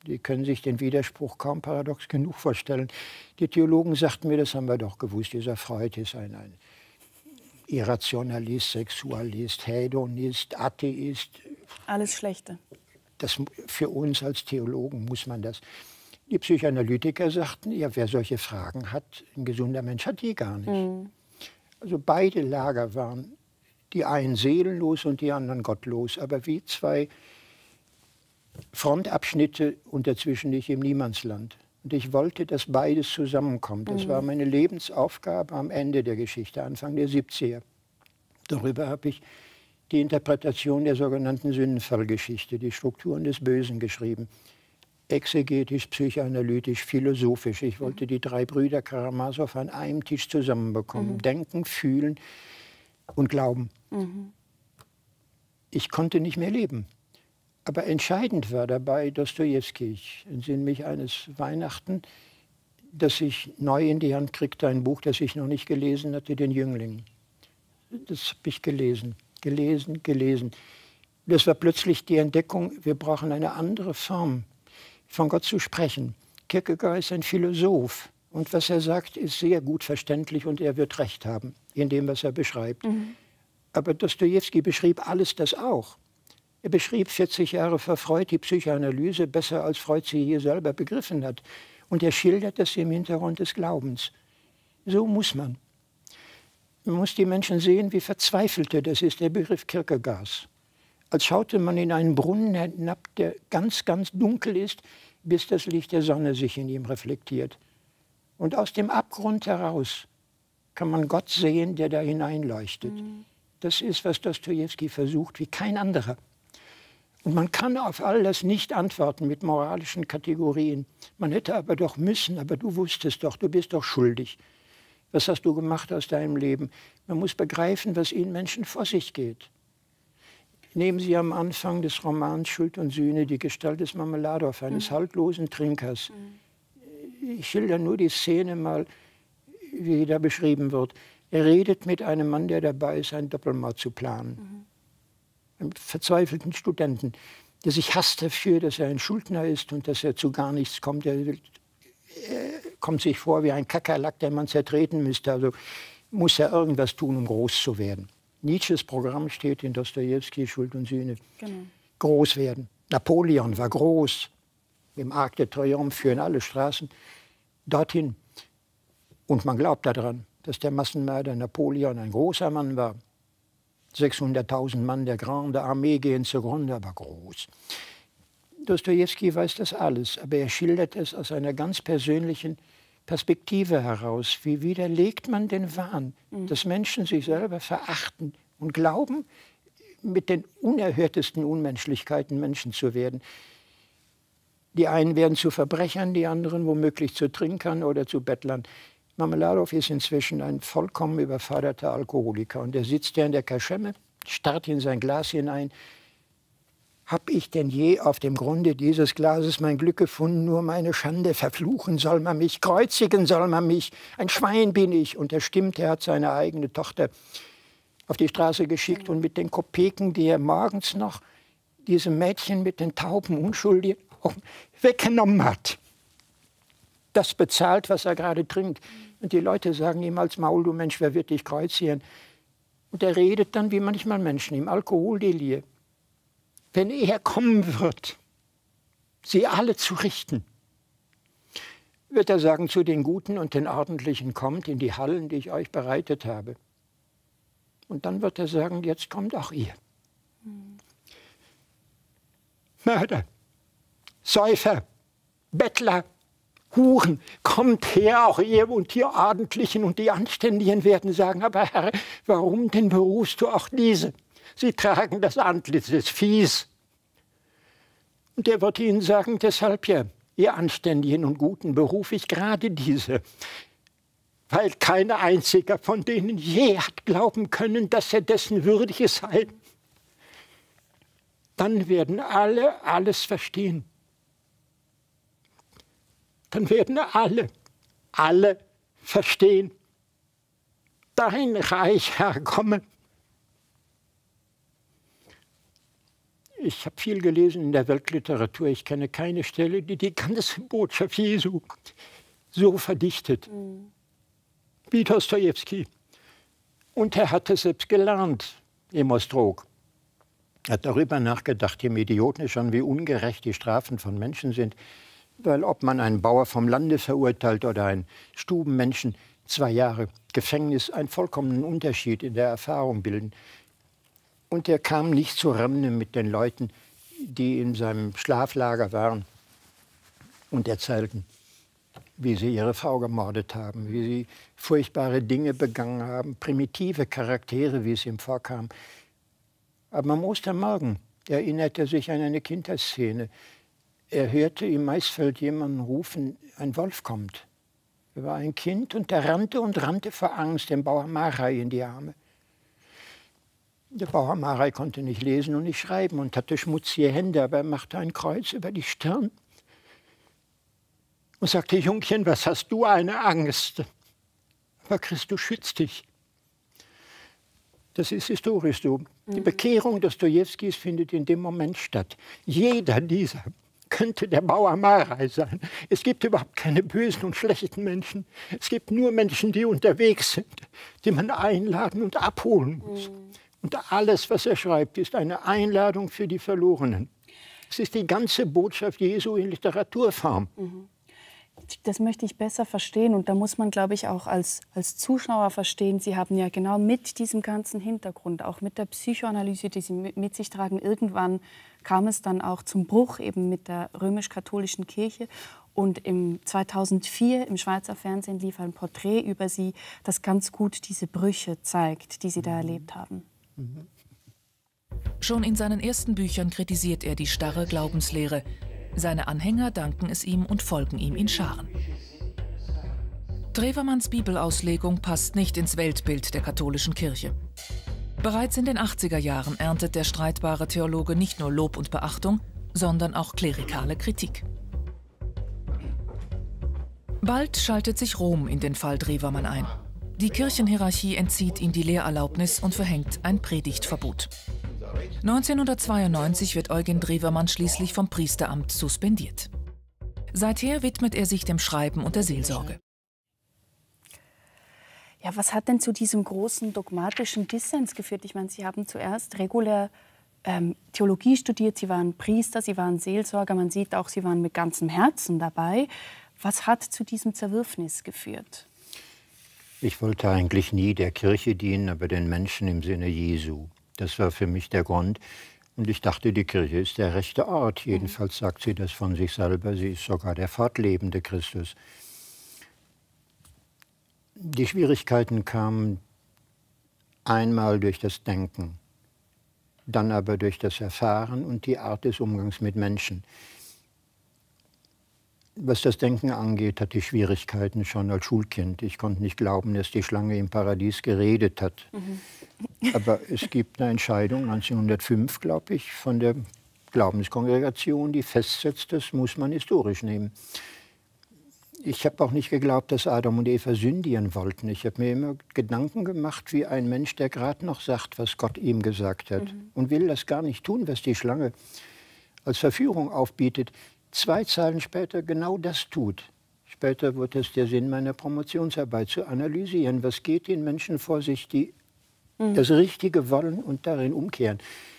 Die können sich den Widerspruch kaum paradox genug vorstellen. Die Theologen sagten mir, das haben wir doch gewusst, dieser Freud ist ein, ein Irrationalist, Sexualist, Hedonist, Atheist. Alles Schlechte. Das, für uns als Theologen muss man das. Die Psychoanalytiker sagten, ja, wer solche Fragen hat, ein gesunder Mensch hat die gar nicht. Mhm. Also beide Lager waren, die einen seelenlos und die anderen gottlos, aber wie zwei Frontabschnitte und dazwischen nicht im Niemandsland. Und ich wollte, dass beides zusammenkommt. Das mhm. war meine Lebensaufgabe am Ende der Geschichte, Anfang der siebziger. Darüber habe ich die Interpretation der sogenannten Sündenfallgeschichte, die Strukturen des Bösen geschrieben. Exegetisch, psychoanalytisch, philosophisch. Ich wollte die drei Brüder Karamasow an einem Tisch zusammenbekommen. Mhm. Denken, fühlen und glauben. Mhm. Ich konnte nicht mehr leben. Aber entscheidend war dabei Dostojewski. Ich entsinne mich eines Weihnachten, dass ich neu in die Hand kriegte, ein Buch, das ich noch nicht gelesen hatte, den Jüngling. Das habe ich gelesen, gelesen, gelesen. Das war plötzlich die Entdeckung, wir brauchen eine andere Form, von Gott zu sprechen. Kierkegaard ist ein Philosoph. Und was er sagt, ist sehr gut verständlich und er wird Recht haben in dem, was er beschreibt. Mhm. Aber Dostojewski beschrieb alles das auch. Er beschrieb vierzig Jahre vor Freud die Psychoanalyse besser, als Freud sie hier selber begriffen hat. Und er schildert das im Hintergrund des Glaubens. So muss man. Man muss die Menschen sehen, wie verzweifelte das ist, der Begriff Kierkegaards. Als schaute man in einen Brunnen hinab, der ganz, ganz dunkel ist, bis das Licht der Sonne sich in ihm reflektiert. Und aus dem Abgrund heraus kann man Gott sehen, der da hineinleuchtet. Mhm. Das ist, was Dostojewski versucht, wie kein anderer. Und man kann auf all das nicht antworten mit moralischen Kategorien. Man hätte aber doch müssen, aber du wusstest doch, du bist doch schuldig. Was hast du gemacht aus deinem Leben? Man muss begreifen, was in Menschen vor sich geht. Nehmen Sie am Anfang des Romans Schuld und Sühne die Gestalt des Marmeladow, eines mhm. haltlosen Trinkers. Mhm. Ich schilder nur die Szene mal, wie da beschrieben wird. Er redet mit einem Mann, der dabei ist, einen Doppelmord zu planen. Mhm. Einem verzweifelten Studenten, der sich hasst dafür, dass er ein Schuldner ist und dass er zu gar nichts kommt. Er, will, er kommt sich vor wie ein Kakerlak, den man zertreten müsste. Also muss er irgendwas tun, um groß zu werden. Nietzsches Programm steht in Dostojewski, Schuld und Sühne. Genau. Groß werden. Napoleon war groß. Im Arc de Triomphe führen alle Straßen dorthin. Und man glaubt daran, dass der Massenmörder Napoleon ein großer Mann war. sechshunderttausend Mann der Grande Armee gehen zugrunde, aber groß. Dostojewski weiß das alles, aber er schildert es aus einer ganz persönlichen Perspektive heraus. Wie widerlegt man den Wahn, mhm. dass Menschen sich selber verachten und glauben, mit den unerhörtesten Unmenschlichkeiten Menschen zu werden. Die einen werden zu Verbrechern, die anderen womöglich zu Trinkern oder zu Bettlern. Marmeladow ist inzwischen ein vollkommen überforderter Alkoholiker. Und er sitzt ja in der Kaschemme, starrt in sein Glas hinein. Hab ich denn je auf dem Grunde dieses Glases mein Glück gefunden, nur meine Schande? Verfluchen soll man mich, kreuzigen soll man mich, ein Schwein bin ich. Und er stimmt, er hat seine eigene Tochter auf die Straße geschickt und mit den Kopeken, die er morgens noch diesem Mädchen mit den tauben unschuldigen Augen weggenommen hat, das bezahlt, was er gerade trinkt. Und die Leute sagen ihm als Maul, du Mensch, wer wird dich kreuzieren? Und er redet dann wie manchmal Menschen im Alkoholdelir. Wenn er kommen wird, sie alle zu richten, wird er sagen zu den Guten und den Ordentlichen, kommt in die Hallen, die ich euch bereitet habe. Und dann wird er sagen, jetzt kommt auch ihr. Mhm. Mörder, Säufer, Bettler, Huren, kommt her, auch ihr und die Ordentlichen und die Anständigen werden sagen, aber Herr, warum denn berufst du auch diese? Sie tragen das Antlitz des Viehs. Und er wird ihnen sagen, deshalb ja, ihr Anständigen und Guten berufe ich gerade diese, weil kein einziger von denen je hat glauben können, dass er dessen würdig sei. Dann werden alle alles verstehen. Dann werden alle, alle verstehen. Dein Reich, Herr, komme. Ich habe viel gelesen in der Weltliteratur. Ich kenne keine Stelle, die die ganze Botschaft Jesu so verdichtet mhm. wie Dostojewski. Und er hat es selbst gelernt im Ostrog. Er hat darüber nachgedacht, im Idioten schon, wie ungerecht die Strafen von Menschen sind. Weil ob man einen Bauer vom Lande verurteilt oder einen Stubenmenschen, zwei Jahre Gefängnis einen vollkommenen Unterschied in der Erfahrung bilden. Und er kam nicht zu Rande mit den Leuten, die in seinem Schlaflager waren und erzählten, wie sie ihre Frau gemordet haben, wie sie furchtbare Dinge begangen haben, primitive Charaktere, wie es ihm vorkam. Aber am Ostermorgen erinnerte er sich an eine Kindheitsszene. Er hörte im Maisfeld jemanden rufen, ein Wolf kommt. Er war ein Kind und er rannte und rannte vor Angst dem Bauer Marei in die Arme. Der Bauer Marei konnte nicht lesen und nicht schreiben und hatte schmutzige Hände, aber er machte ein Kreuz über die Stirn und sagte, Jungchen, was hast du eine Angst? Aber Christus schützt dich. Das ist historisch so. Die Bekehrung Dostojewskis findet in dem Moment statt. Jeder dieser könnte der Bauer Marei sein. Es gibt überhaupt keine bösen und schlechten Menschen. Es gibt nur Menschen, die unterwegs sind, die man einladen und abholen muss. Mhm. Und alles, was er schreibt, ist eine Einladung für die Verlorenen. Es ist die ganze Botschaft Jesu in Literaturform. Mhm. Das möchte ich besser verstehen. Und da muss man, glaube ich, auch als, als Zuschauer verstehen, Sie haben ja genau mit diesem ganzen Hintergrund, auch mit der Psychoanalyse, die Sie mit, mit sich tragen, irgendwann kam es dann auch zum Bruch eben mit der römisch-katholischen Kirche. Und im zweitausendvier im Schweizer Fernsehen lief ein Porträt über Sie, das ganz gut diese Brüche zeigt, die Sie da erlebt haben. Mhm. Schon in seinen ersten Büchern kritisiert er die starre Glaubenslehre. Seine Anhänger danken es ihm und folgen ihm in Scharen. Drewermanns Bibelauslegung passt nicht ins Weltbild der katholischen Kirche. Bereits in den achtziger Jahren erntet der streitbare Theologe nicht nur Lob und Beachtung, sondern auch klerikale Kritik. Bald schaltet sich Rom in den Fall Drewermann ein. Die Kirchenhierarchie entzieht ihm die Lehrerlaubnis und verhängt ein Predigtverbot. neunzehnhundertzweiundneunzig wird Eugen Drewermann schließlich vom Priesteramt suspendiert. Seither widmet er sich dem Schreiben und der Seelsorge. Ja, was hat denn zu diesem großen dogmatischen Dissens geführt? Ich meine, Sie haben zuerst regulär ähm, Theologie studiert, Sie waren Priester, Sie waren Seelsorger, man sieht auch, Sie waren mit ganzem Herzen dabei. Was hat zu diesem Zerwürfnis geführt? Ich wollte eigentlich nie der Kirche dienen, aber den Menschen im Sinne Jesu. Das war für mich der Grund. Und ich dachte, die Kirche ist der rechte Ort. Jedenfalls sagt sie das von sich selber. Sie ist sogar der fortlebende Christus. Die Schwierigkeiten kamen einmal durch das Denken, dann aber durch das Erfahren und die Art des Umgangs mit Menschen. Was das Denken angeht, hatte ich Schwierigkeiten schon als Schulkind. Ich konnte nicht glauben, dass die Schlange im Paradies geredet hat. Mhm. Aber es gibt eine Entscheidung, neunzehnhundertfünf, glaube ich, von der Glaubenskongregation, die festsetzt, das muss man historisch nehmen. Ich habe auch nicht geglaubt, dass Adam und Eva sündigen wollten. Ich habe mir immer Gedanken gemacht, wie ein Mensch, der gerade noch sagt, was Gott ihm gesagt hat. Mhm. Und will das gar nicht tun, was die Schlange als Verführung aufbietet. Zwei Zeilen später genau das tut. Später wird es der Sinn meiner Promotionsarbeit, zu analysieren, was geht den Menschen vor sich, die mhm. das Richtige wollen und darin umkehren.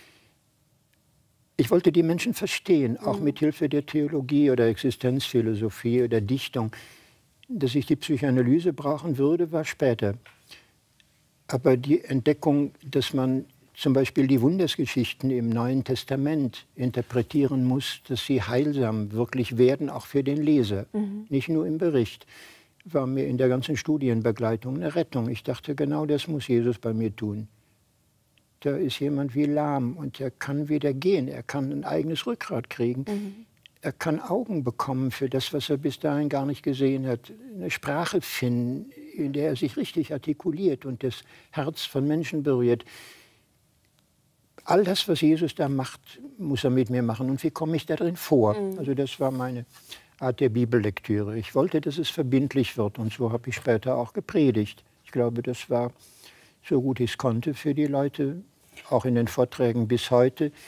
Ich wollte die Menschen verstehen, auch mhm. mit Hilfe der Theologie oder Existenzphilosophie oder Dichtung. Dass ich die Psychoanalyse brauchen würde, war später. Aber die Entdeckung, dass man zum Beispiel die Wundersgeschichten im Neuen Testament interpretieren muss, dass sie heilsam wirklich werden, auch für den Leser, mhm. nicht nur im Bericht, war mir in der ganzen Studienbegleitung eine Rettung. Ich dachte, genau das muss Jesus bei mir tun. Da ist jemand wie lahm und er kann wieder gehen, er kann ein eigenes Rückgrat kriegen. Mhm. Er kann Augen bekommen für das, was er bis dahin gar nicht gesehen hat. Eine Sprache finden, in der er sich richtig artikuliert und das Herz von Menschen berührt. All das, was Jesus da macht, muss er mit mir machen. Und wie komme ich da drin vor? Mhm. Also das war meine Art der Bibellektüre. Ich wollte, dass es verbindlich wird. Und so habe ich später auch gepredigt. Ich glaube, das war so gut ich es konnte für die Leute, auch in den Vorträgen bis heute.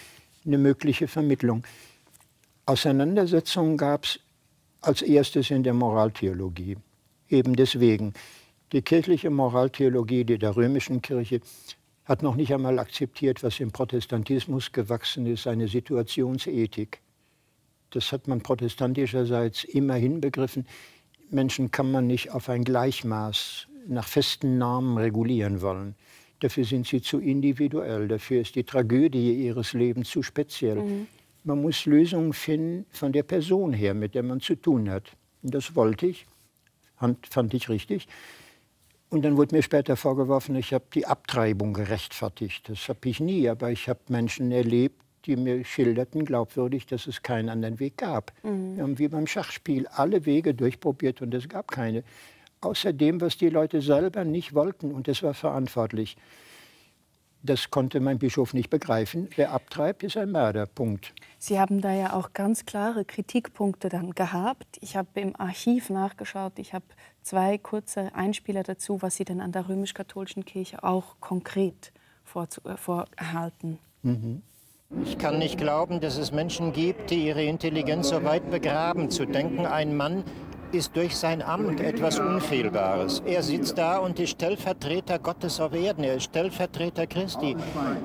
eine mögliche Vermittlung. Auseinandersetzungen gab es als erstes in der Moraltheologie. Eben deswegen. Die kirchliche Moraltheologie, die der römischen Kirche, hat noch nicht einmal akzeptiert, was im Protestantismus gewachsen ist, eine Situationsethik. Das hat man protestantischerseits immerhin begriffen. Menschen kann man nicht auf ein Gleichmaß nach festen Normen regulieren wollen. Dafür sind sie zu individuell, dafür ist die Tragödie ihres Lebens zu speziell. Mhm. Man muss Lösungen finden von der Person her, mit der man zu tun hat. Und das wollte ich, fand, fand ich richtig. Und dann wurde mir später vorgeworfen, ich habe die Abtreibung gerechtfertigt. Das habe ich nie, aber ich habe Menschen erlebt, die mir schilderten, glaubwürdig, dass es keinen anderen Weg gab. Mhm. Wir haben wie beim Schachspiel alle Wege durchprobiert und es gab keine. Außer dem, was die Leute selber nicht wollten, und das war verantwortlich. Das konnte mein Bischof nicht begreifen. Wer abtreibt, ist ein Mörder, Punkt. Sie haben da ja auch ganz klare Kritikpunkte dann gehabt. Ich habe im Archiv nachgeschaut, ich habe zwei kurze Einspieler dazu, was Sie denn an der römisch-katholischen Kirche auch konkret vorhalten. Mhm. Ich kann nicht glauben, dass es Menschen gibt, die ihre Intelligenz so weit begraben, zu denken, ein Mann ist durch sein Amt etwas Unfehlbares. Er sitzt da und ist Stellvertreter Gottes auf Erden, er ist Stellvertreter Christi.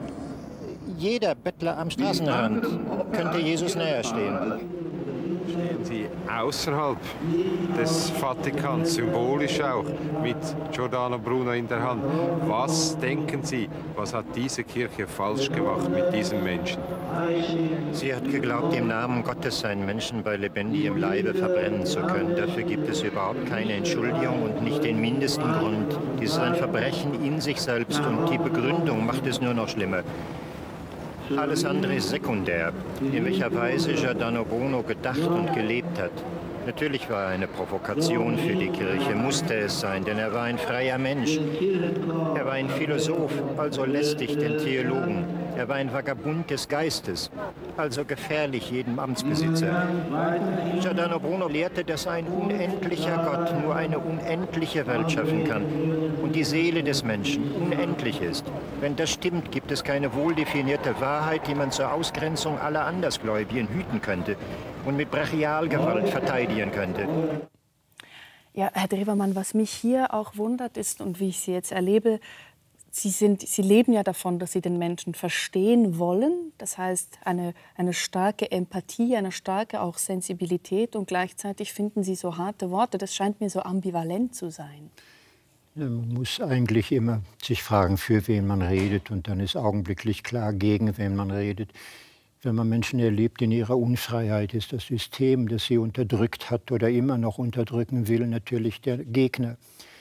Jeder Bettler am Straßenrand könnte Jesus näher stehen. Stehen Sie außerhalb des Vatikans, symbolisch auch, mit Giordano Bruno in der Hand. Was denken Sie, was hat diese Kirche falsch gemacht mit diesem Menschen? Sie hat geglaubt, im Namen Gottes einen Menschen bei lebendigem Leibe verbrennen zu können. Dafür gibt es überhaupt keine Entschuldigung und nicht den mindesten Grund. Dies ist ein Verbrechen in sich selbst und die Begründung macht es nur noch schlimmer. Alles andere ist sekundär, in welcher Weise Giordano Bruno gedacht und gelebt hat. Natürlich war er eine Provokation für die Kirche, musste es sein, denn er war ein freier Mensch. Er war ein Philosoph, also lästig den Theologen. Er war ein Vagabund des Geistes, also gefährlich jedem Amtsbesitzer. Giordano Bruno lehrte, dass ein unendlicher Gott nur eine unendliche Welt schaffen kann und die Seele des Menschen unendlich ist. Wenn das stimmt, gibt es keine wohldefinierte Wahrheit, die man zur Ausgrenzung aller Andersgläubigen hüten könnte und mit Brachialgewalt verteidigen könnte. Ja, Herr Drewermann, was mich hier auch wundert ist und wie ich Sie jetzt erlebe, Sie, sind, Sie leben ja davon, dass Sie den Menschen verstehen wollen. Das heißt, eine, eine starke Empathie, eine starke auch Sensibilität. Und gleichzeitig finden Sie so harte Worte. Das scheint mir so ambivalent zu sein. Ja, man muss eigentlich immer sich fragen, für wen man redet. Und dann ist augenblicklich klar, gegen wen man redet. Wenn man Menschen erlebt in ihrer Unfreiheit, ist das System, das sie unterdrückt hat oder immer noch unterdrücken will, natürlich der Gegner.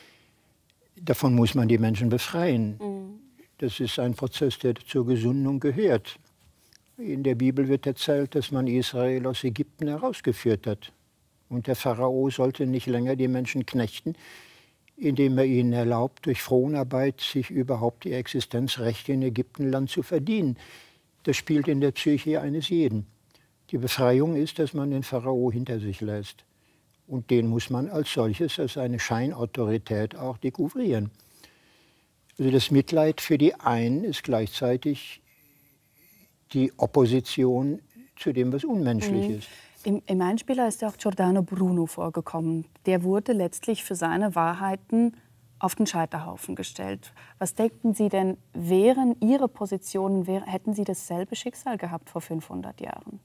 Davon muss man die Menschen befreien. Mhm. Das ist ein Prozess, der zur Gesundung gehört. In der Bibel wird erzählt, dass man Israel aus Ägypten herausgeführt hat. Und der Pharao sollte nicht länger die Menschen knechten, indem er ihnen erlaubt, durch Fronarbeit sich überhaupt ihr Existenzrecht in Ägyptenland zu verdienen. Das spielt in der Psyche eines jeden. Die Befreiung ist, dass man den Pharao hinter sich lässt. Und den muss man als solches, als eine Scheinautorität auch dekouvrieren. Also das Mitleid für die einen ist gleichzeitig die Opposition zu dem, was unmenschlich mhm. ist. Im, Im Einspieler ist ja auch Giordano Bruno vorgekommen. Der wurde letztlich für seine Wahrheiten auf den Scheiterhaufen gestellt. Was denken Sie denn, wären Ihre Positionen, wär, hätten Sie dasselbe Schicksal gehabt vor fünfhundert Jahren?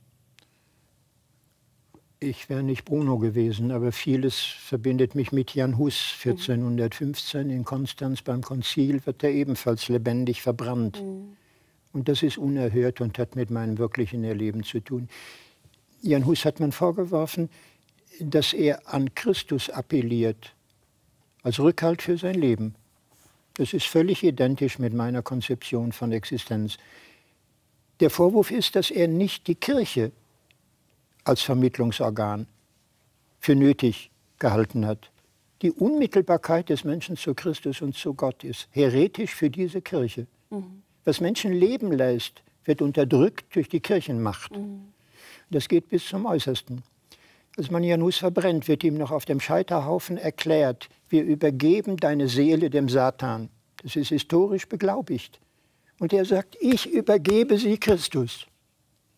Ich wäre nicht Bruno gewesen, aber vieles verbindet mich mit Jan Hus. vierzehnhundertfünfzehn in Konstanz beim Konzil wird er ebenfalls lebendig verbrannt. Mhm. Und das ist unerhört und hat mit meinem wirklichen Erleben zu tun. Jan Hus hat man vorgeworfen, dass er an Christus appelliert, als Rückhalt für sein Leben. Das ist völlig identisch mit meiner Konzeption von Existenz. Der Vorwurf ist, dass er nicht die Kirche als Vermittlungsorgan für nötig gehalten hat. Die Unmittelbarkeit des Menschen zu Christus und zu Gott ist heretisch für diese Kirche. Mhm. Was Menschen leben lässt, wird unterdrückt durch die Kirchenmacht. Mhm. Das geht bis zum Äußersten. Als man Jan Hus verbrennt, wird ihm noch auf dem Scheiterhaufen erklärt, wir übergeben deine Seele dem Satan. Das ist historisch beglaubigt. Und er sagt, ich übergebe sie Christus.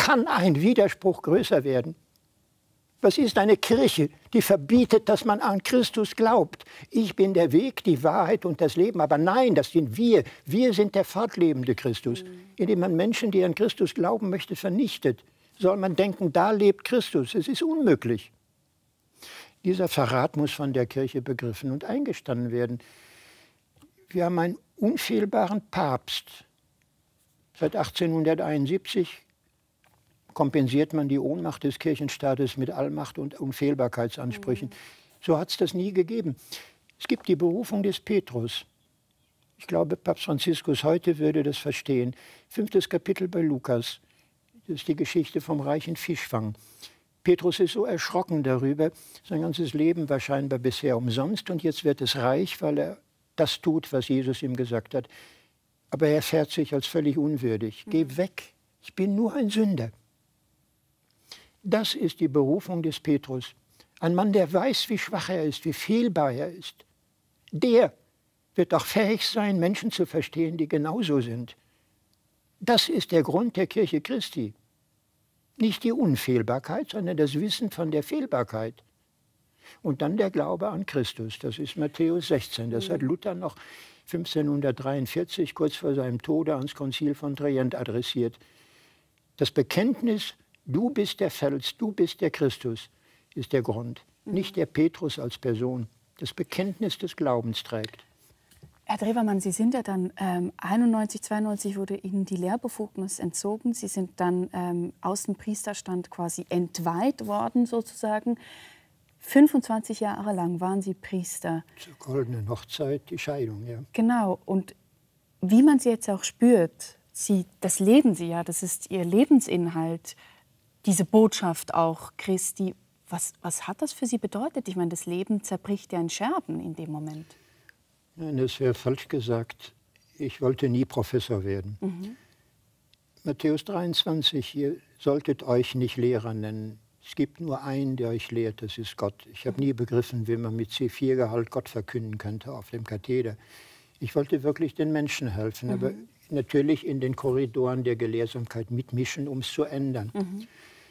kann ein Widerspruch größer werden? Was ist eine Kirche, die verbietet, dass man an Christus glaubt? Ich bin der Weg, die Wahrheit und das Leben. Aber nein, das sind wir. Wir sind der fortlebende Christus. Indem man Menschen, die an Christus glauben möchte, vernichtet, soll man denken, da lebt Christus. Es ist unmöglich. Dieser Verrat muss von der Kirche begriffen und eingestanden werden. Wir haben einen unfehlbaren Papst. Seit achtzehnhunderteinundsiebzig kompensiert man die Ohnmacht des Kirchenstaates mit Allmacht und Unfehlbarkeitsansprüchen. Mhm. So hat es das nie gegeben. Es gibt die Berufung des Petrus. Ich glaube, Papst Franziskus heute würde das verstehen. Fünftes Kapitel bei Lukas. Das ist die Geschichte vom reichen Fischfang. Petrus ist so erschrocken darüber. Sein ganzes Leben war scheinbar bisher umsonst und jetzt wird es reich, weil er das tut, was Jesus ihm gesagt hat. Aber er fährt sich als völlig unwürdig. Mhm. Geh weg, ich bin nur ein Sünder. Das ist die Berufung des Petrus. Ein Mann, der weiß, wie schwach er ist, wie fehlbar er ist. Der wird auch fähig sein, Menschen zu verstehen, die genauso sind. Das ist der Grund der Kirche Christi. Nicht die Unfehlbarkeit, sondern das Wissen von der Fehlbarkeit. Und dann der Glaube an Christus. Das ist Matthäus sechzehn. Das hat Luther noch fünfzehnhundertdreiundvierzig, kurz vor seinem Tode, ans Konzil von Trient adressiert. Das Bekenntnis, du bist der Fels, du bist der Christus, ist der Grund. Nicht der Petrus als Person. Das Bekenntnis des Glaubens trägt. Herr Drewermann, Sie sind ja dann ähm, einundneunzig, zweiundneunzig wurde Ihnen die Lehrbefugnis entzogen. Sie sind dann ähm, aus dem Priesterstand quasi entweiht worden sozusagen. fünfundzwanzig Jahre lang waren Sie Priester. Zur goldenen Hochzeit, die Scheidung, ja. Genau. Und wie man Sie jetzt auch spürt, Sie, das leben Sie ja, das ist Ihr Lebensinhalt, diese Botschaft auch Christi. Was, was hat das für Sie bedeutet? Ich meine, das Leben zerbricht ja in Scherben in dem Moment. Nein, das wäre falsch gesagt. Ich wollte nie Professor werden. Mhm. Matthäus dreiundzwanzig, ihr solltet euch nicht Lehrer nennen. Es gibt nur einen, der euch lehrt, das ist Gott. Ich habe nie begriffen, wie man mit C vier Gehalt Gott verkünden könnte auf dem Katheder. Ich wollte wirklich den Menschen helfen, mhm. aber natürlich in den Korridoren der Gelehrsamkeit mitmischen, um es zu ändern. Mhm.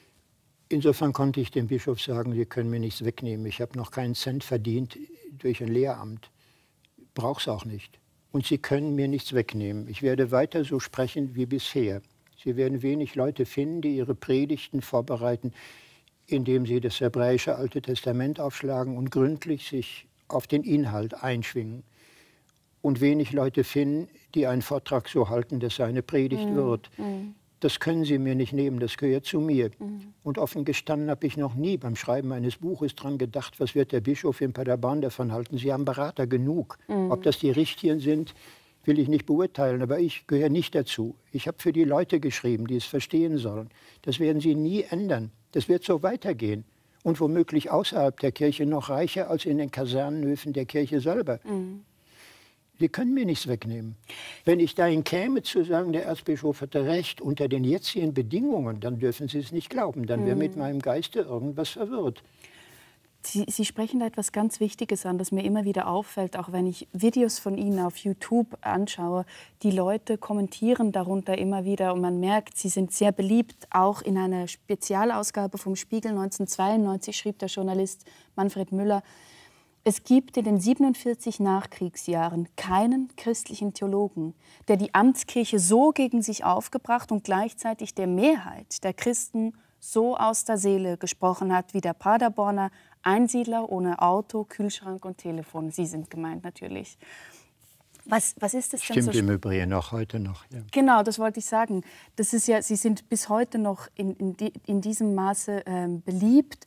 Insofern konnte ich dem Bischof sagen, Sie können mir nichts wegnehmen. Ich habe noch keinen Cent verdient durch ein Lehramt. Brauche es auch nicht. Und Sie können mir nichts wegnehmen. Ich werde weiter so sprechen wie bisher. Sie werden wenig Leute finden, die ihre Predigten vorbereiten, indem sie das hebräische Alte Testament aufschlagen und gründlich sich auf den Inhalt einschwingen. Und wenig Leute finden, die einen Vortrag so halten, dass seine Predigt mhm. wird. Mhm. Das können Sie mir nicht nehmen, das gehört zu mir. Mhm. Und offen gestanden habe ich noch nie beim Schreiben eines Buches dran gedacht, was wird der Bischof in Paderborn davon halten. Sie haben Berater genug. Mhm. Ob das die Richtigen sind, will ich nicht beurteilen, aber ich gehöre nicht dazu. Ich habe für die Leute geschrieben, die es verstehen sollen. Das werden Sie nie ändern. Das wird so weitergehen. Und womöglich außerhalb der Kirche noch reicher als in den Kasernenhöfen der Kirche selber. Mhm. Sie können mir nichts wegnehmen. Wenn ich dahin käme zu sagen, der Erzbischof hatte recht, unter den jetzigen Bedingungen, dann dürfen Sie es nicht glauben. Dann wäre mit meinem Geiste irgendwas verwirrt. Sie, Sie sprechen da etwas ganz Wichtiges an, das mir immer wieder auffällt, auch wenn ich Videos von Ihnen auf YouTube anschaue. Die Leute kommentieren darunter immer wieder und man merkt, Sie sind sehr beliebt. Auch in einer Spezialausgabe vom Spiegel neunzehnhundertzweiundneunzig schrieb der Journalist Manfred Müller, es gibt in den siebenundvierzig Nachkriegsjahren keinen christlichen Theologen, der die Amtskirche so gegen sich aufgebracht und gleichzeitig der Mehrheit der Christen so aus der Seele gesprochen hat wie der Paderborner Einsiedler ohne Auto, Kühlschrank und Telefon. Sie sind gemeint natürlich. Was, was ist das denn Stimmt so im Übrigen auch heute noch. Ja. Genau, das wollte ich sagen. Das ist ja, Sie sind bis heute noch in, in, die, in diesem Maße ähm, beliebt.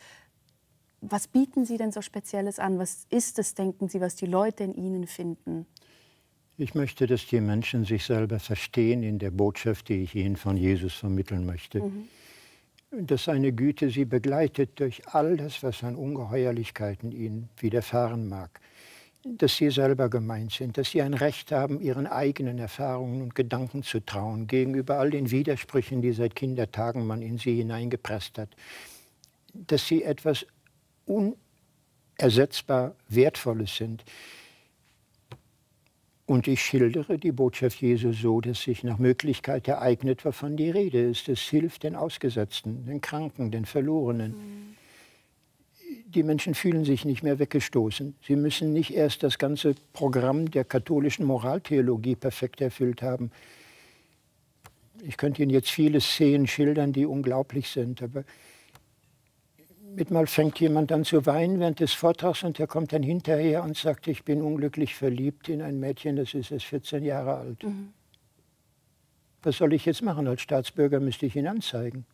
Was bieten Sie denn so Spezielles an? Was ist es, denken Sie, was die Leute in Ihnen finden? Ich möchte, dass die Menschen sich selber verstehen in der Botschaft, die ich ihnen von Jesus vermitteln möchte. Mhm. Dass seine Güte sie begleitet durch all das, was an Ungeheuerlichkeiten ihnen widerfahren mag. Dass sie selber gemeint sind, dass sie ein Recht haben, ihren eigenen Erfahrungen und Gedanken zu trauen, gegenüber all den Widersprüchen, die seit Kindertagen man in sie hineingepresst hat. Dass sie etwas unersetzbar Wertvolles sind. Und ich schildere die Botschaft Jesu so, dass sich nach Möglichkeit ereignet, wovon die Rede ist. Es hilft den Ausgesetzten, den Kranken, den Verlorenen. Mhm. Die Menschen fühlen sich nicht mehr weggestoßen. Sie müssen nicht erst das ganze Programm der katholischen Moraltheologie perfekt erfüllt haben. Ich könnte Ihnen jetzt viele Szenen schildern, die unglaublich sind. Aber mitmal fängt jemand an zu weinen während des Vortrags und der kommt dann hinterher und sagt, ich bin unglücklich verliebt in ein Mädchen, das ist erst vierzehn Jahre alt. Mhm. Was soll ich jetzt machen? Als Staatsbürger müsste ich ihn anzeigen.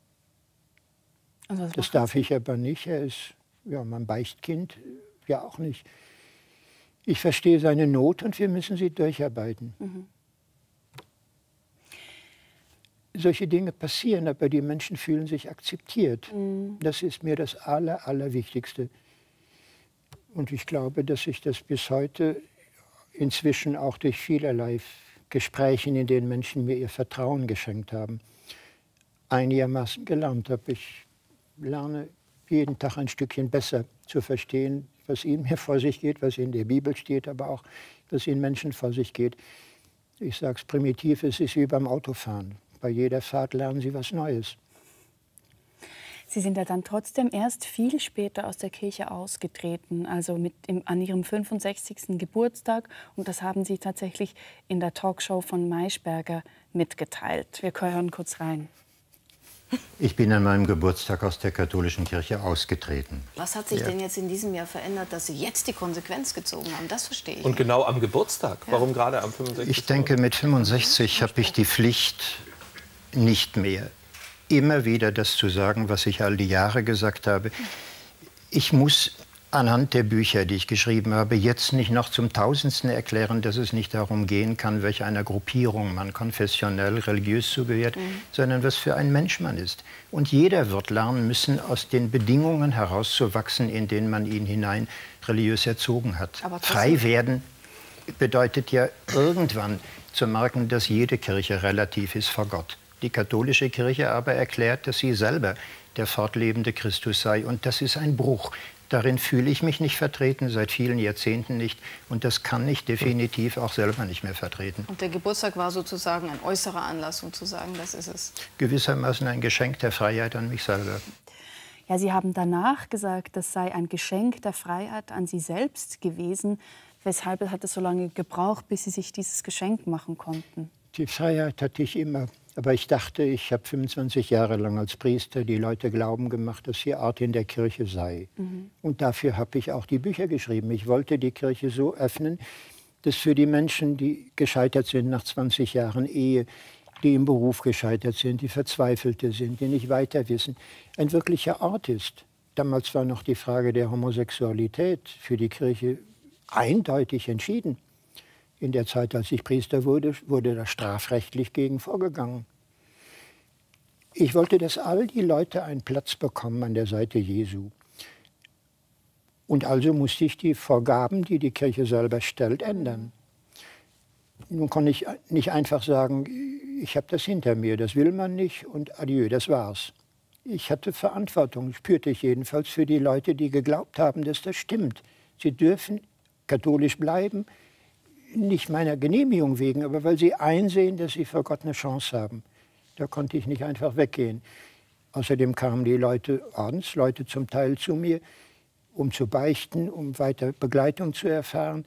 Also das darf ich aber nicht. Er ist ja, mein Beichtkind, ja auch nicht. Ich verstehe seine Not und wir müssen sie durcharbeiten. Mhm. Solche Dinge passieren, aber die Menschen fühlen sich akzeptiert. Mhm. Das ist mir das Aller, Allerwichtigste. Und ich glaube, dass ich das bis heute inzwischen auch durch vielerlei Gespräche, in denen Menschen mir ihr Vertrauen geschenkt haben, einigermaßen gelernt habe. Ich lerne jeden Tag ein Stückchen besser zu verstehen, was in mir vor sich geht, was in der Bibel steht, aber auch, was in Menschen vor sich geht. Ich sage es primitiv, es ist wie beim Autofahren. Bei jeder Fahrt lernen Sie was Neues. Sie sind ja dann trotzdem erst viel später aus der Kirche ausgetreten, also mit im, an Ihrem fünfundsechzigsten Geburtstag. Und das haben Sie tatsächlich in der Talkshow von Maischberger mitgeteilt. Wir hören kurz rein. Ich bin an meinem Geburtstag aus der katholischen Kirche ausgetreten. Was hat sich ja. denn jetzt in diesem Jahr verändert, dass Sie jetzt die Konsequenz gezogen haben? Das verstehe ich. Und genau am Geburtstag? Ja. Warum gerade am fünfundsechzigsten? Ich denke, mit fünfundsechzig habe ich die Pflicht, nicht mehr immer wieder das zu sagen, was ich all die Jahre gesagt habe. Ich muss anhand der Bücher, die ich geschrieben habe, jetzt nicht noch zum Tausendsten erklären, dass es nicht darum gehen kann, welch einer Gruppierung man konfessionell, religiös zugehört, mhm. sondern was für ein Mensch man ist. Und jeder wird lernen müssen, aus den Bedingungen herauszuwachsen, in denen man ihn hinein religiös erzogen hat. Frei werden bedeutet ja irgendwann zu merken, dass jede Kirche relativ ist vor Gott. Die katholische Kirche aber erklärt, dass sie selber der fortlebende Christus sei. Und das ist ein Bruch. Darin fühle ich mich nicht vertreten, seit vielen Jahrzehnten nicht. Und das kann ich definitiv auch selber nicht mehr vertreten. Und der Geburtstag war sozusagen ein äußerer Anlass, um zu sagen, das ist es? Gewissermaßen ein Geschenk der Freiheit an mich selber. Ja, Sie haben danach gesagt, das sei ein Geschenk der Freiheit an Sie selbst gewesen. Weshalb hat es so lange gebraucht, bis Sie sich dieses Geschenk machen konnten? Die Freiheit hatte ich immer. Aber ich dachte, ich habe fünfundzwanzig Jahre lang als Priester die Leute glauben gemacht, dass die Art in der Kirche sei. Mhm. Und dafür habe ich auch die Bücher geschrieben. Ich wollte die Kirche so öffnen, dass für die Menschen, die gescheitert sind nach zwanzig Jahren Ehe, die im Beruf gescheitert sind, die Verzweifelte sind, die nicht weiter wissen, ein wirklicher Ort ist. Damals war noch die Frage der Homosexualität für die Kirche eindeutig entschieden. In der Zeit, als ich Priester wurde, wurde da strafrechtlich gegen vorgegangen. Ich wollte, dass all die Leute einen Platz bekommen an der Seite Jesu. Und also musste ich die Vorgaben, die die Kirche selber stellt, ändern. Nun konnte ich nicht einfach sagen, ich habe das hinter mir, das will man nicht und adieu, das war's. Ich hatte Verantwortung, spürte ich jedenfalls, für die Leute, die geglaubt haben, dass das stimmt. Sie dürfen katholisch bleiben, nicht meiner Genehmigung wegen, aber weil sie einsehen, dass sie vor Gott eine Chance haben. Da konnte ich nicht einfach weggehen. Außerdem kamen die Leute, Ordensleute zum Teil zu mir, um zu beichten, um weiter Begleitung zu erfahren.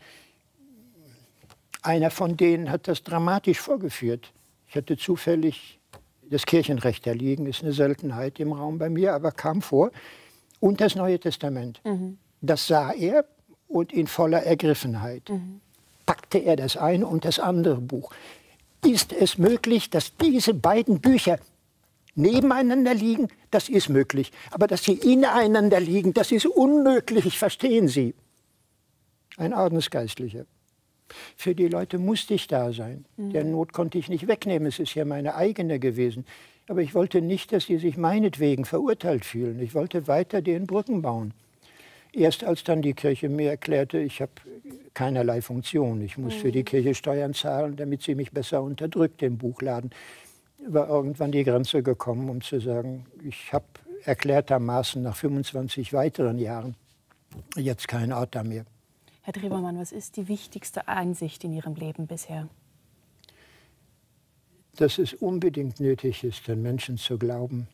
Einer von denen hat das dramatisch vorgeführt. Ich hatte zufällig das Kirchenrecht erliegen, ist eine Seltenheit im Raum bei mir, aber kam vor. Und das Neue Testament. Mhm. Das sah er und in voller Ergriffenheit. Mhm. Packte er das eine und das andere Buch. Ist es möglich, dass diese beiden Bücher nebeneinander liegen? Das ist möglich. Aber dass sie ineinander liegen, das ist unmöglich, verstehen Sie. Ein Ordensgeistlicher. Für die Leute musste ich da sein. Mhm. Der Not konnte ich nicht wegnehmen, es ist ja meine eigene gewesen. Aber ich wollte nicht, dass sie sich meinetwegen verurteilt fühlen. Ich wollte weiter den Brücken bauen. Erst als dann die Kirche mir erklärte, ich habe keinerlei Funktion, ich muss für die Kirche Steuern zahlen, damit sie mich besser unterdrückt im Buchladen, war irgendwann die Grenze gekommen, um zu sagen, ich habe erklärtermaßen nach fünfundzwanzig weiteren Jahren jetzt keinen Ort da mehr. Herr Drewermann, was ist die wichtigste Einsicht in Ihrem Leben bisher? Dass es unbedingt nötig ist, den Menschen zu glauben.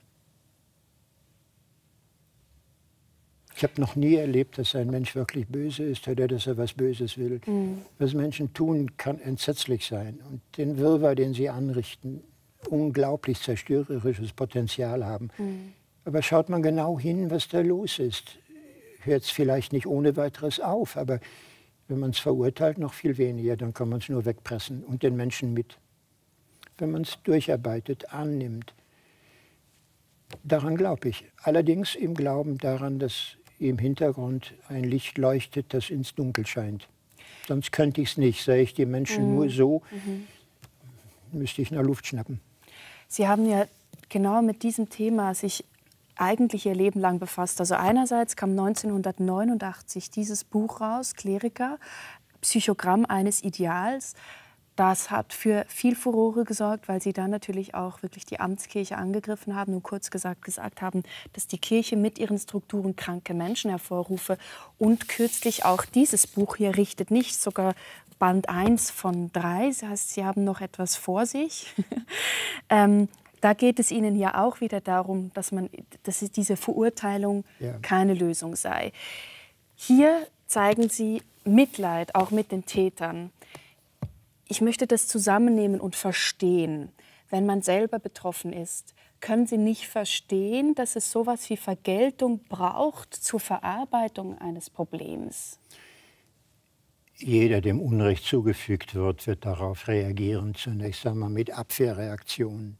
Ich habe noch nie erlebt, dass ein Mensch wirklich böse ist oder dass er was Böses will. Mhm. Was Menschen tun, kann entsetzlich sein. Und den Wirrwarr, den sie anrichten, unglaublich zerstörerisches Potenzial haben. Mhm. Aber schaut man genau hin, was da los ist, hört es vielleicht nicht ohne weiteres auf. Aber wenn man es verurteilt, noch viel weniger, dann kann man es nur wegpressen und den Menschen mit. Wenn man es durcharbeitet, annimmt. Daran glaube ich. Allerdings im Glauben daran, dass im Hintergrund ein Licht leuchtet, das ins Dunkel scheint. Sonst könnte ich es nicht. Sehe ich die Menschen mhm. nur so, mhm. müsste ich nach Luft schnappen. Sie haben ja genau mit diesem Thema sich eigentlich Ihr Leben lang befasst. Also einerseits kam neunzehnhundertneunundachtzig dieses Buch raus, Kleriker, Psychogramm eines Ideals. Das hat für viel Furore gesorgt, weil Sie dann natürlich auch wirklich die Amtskirche angegriffen haben und kurz gesagt gesagt haben, dass die Kirche mit ihren Strukturen kranke Menschen hervorrufe. Und kürzlich auch dieses Buch hier richtet nicht, sogar Band eins von drei, das heißt, Sie haben noch etwas vor sich. ähm, da geht es Ihnen ja auch wieder darum, dass, man, dass diese Verurteilung ja. keine Lösung sei. Hier zeigen Sie Mitleid, auch mit den Tätern. Ich möchte das zusammennehmen und verstehen. Wenn man selber betroffen ist, können Sie nicht verstehen, dass es sowas wie Vergeltung braucht zur Verarbeitung eines Problems? Jeder, dem Unrecht zugefügt wird, wird darauf reagieren, zunächst einmal mit Abwehrreaktionen.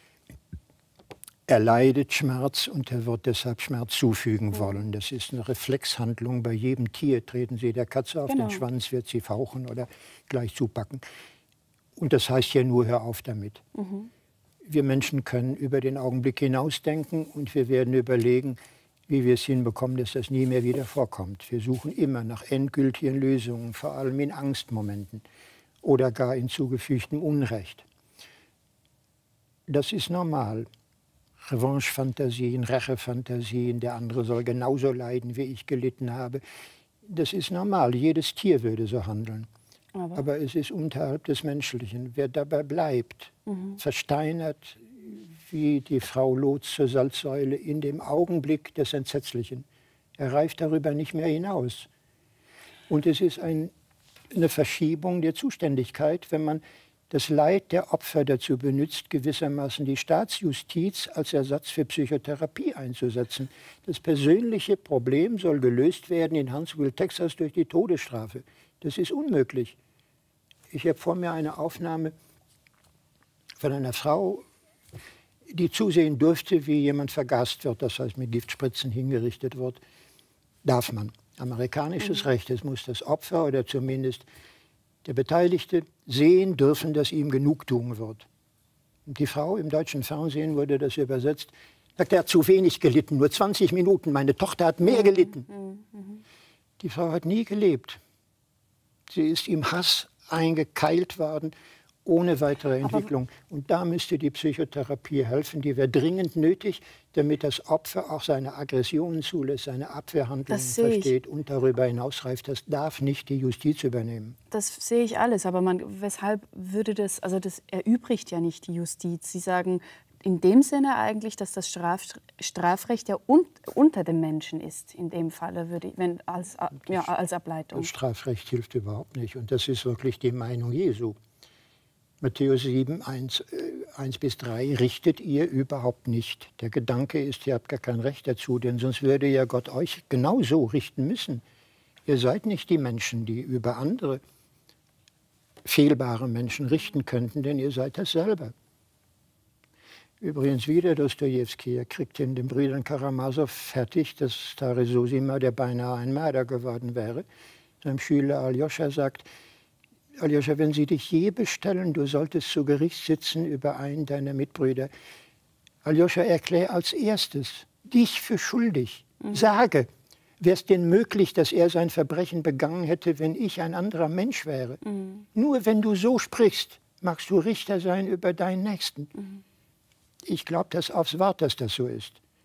Er leidet Schmerz und er wird deshalb Schmerz zufügen wollen. Das ist eine Reflexhandlung bei jedem Tier. Treten Sie der Katze auf genau. den Schwanz, wird sie fauchen oder gleich zupacken. Und das heißt ja nur, hör auf damit. Mhm. Wir Menschen können über den Augenblick hinausdenken und wir werden überlegen, wie wir es hinbekommen, dass das nie mehr wieder vorkommt. Wir suchen immer nach endgültigen Lösungen, vor allem in Angstmomenten oder gar in zugefügtem Unrecht. Das ist normal. Revanche-Fantasien, Rache-Fantasien, der andere soll genauso leiden, wie ich gelitten habe. Das ist normal, jedes Tier würde so handeln. Aber, Aber es ist unterhalb des Menschlichen. Wer dabei bleibt, mhm. versteinert wie die Frau Lot zur Salzsäule in dem Augenblick des Entsetzlichen. Er reift darüber nicht mehr hinaus. Und es ist ein, eine Verschiebung der Zuständigkeit, wenn man das Leid der Opfer dazu benutzt, gewissermaßen die Staatsjustiz als Ersatz für Psychotherapie einzusetzen. Das persönliche Problem soll gelöst werden in Huntsville, Texas, durch die Todesstrafe. Das ist unmöglich. Ich habe vor mir eine Aufnahme von einer Frau, die zusehen durfte, wie jemand vergast wird, das heißt mit Giftspritzen hingerichtet wird. Darf man. Amerikanisches mhm. Recht. Es muss das Opfer oder zumindest der Beteiligte sehen dürfen, dass ihm Genugtuung wird. Und die Frau im deutschen Fernsehen wurde das übersetzt, sagt, er hat zu wenig gelitten, nur zwanzig Minuten, meine Tochter hat mehr gelitten. Mhm. Die Frau hat nie gelebt. Sie ist im Hass eingekeilt worden, ohne weitere Entwicklung. Und da müsste die Psychotherapie helfen, die wäre dringend nötig, damit das Opfer auch seine Aggressionen zulässt, seine Abwehrhandlungen versteht und darüber hinaus reift. Das darf nicht die Justiz übernehmen. Das sehe ich alles, aber man, weshalb würde das, also das erübrigt ja nicht die Justiz. Sie sagen in dem Sinne eigentlich, dass das Straf, Strafrecht ja un, unter dem Menschen ist, in dem Falle, würde, wenn als, ja, als Ableitung. Das Strafrecht hilft überhaupt nicht und das ist wirklich die Meinung Jesu. Matthäus sieben, eins bis drei, richtet ihr überhaupt nicht. Der Gedanke ist, ihr habt gar kein Recht dazu, denn sonst würde ja Gott euch genauso richten müssen. Ihr seid nicht die Menschen, die über andere fehlbare Menschen richten könnten, denn ihr seid das selber. Übrigens wieder Dostojewski, er kriegt in den Brüdern Karamasow fertig, dass Stare Zosima, der beinahe ein Mörder geworden wäre, seinem Schüler Aljoscha sagt, Aljoscha, wenn sie dich je bestellen, du solltest zu Gericht sitzen über einen deiner Mitbrüder. Aljoscha, erklär als erstes dich für schuldig. Mhm. Sage, wäre es denn möglich, dass er sein Verbrechen begangen hätte, wenn ich ein anderer Mensch wäre? Mhm. Nur wenn du so sprichst, magst du Richter sein über deinen Nächsten. Mhm. Ich glaube das aufs Wort, dass das so ist.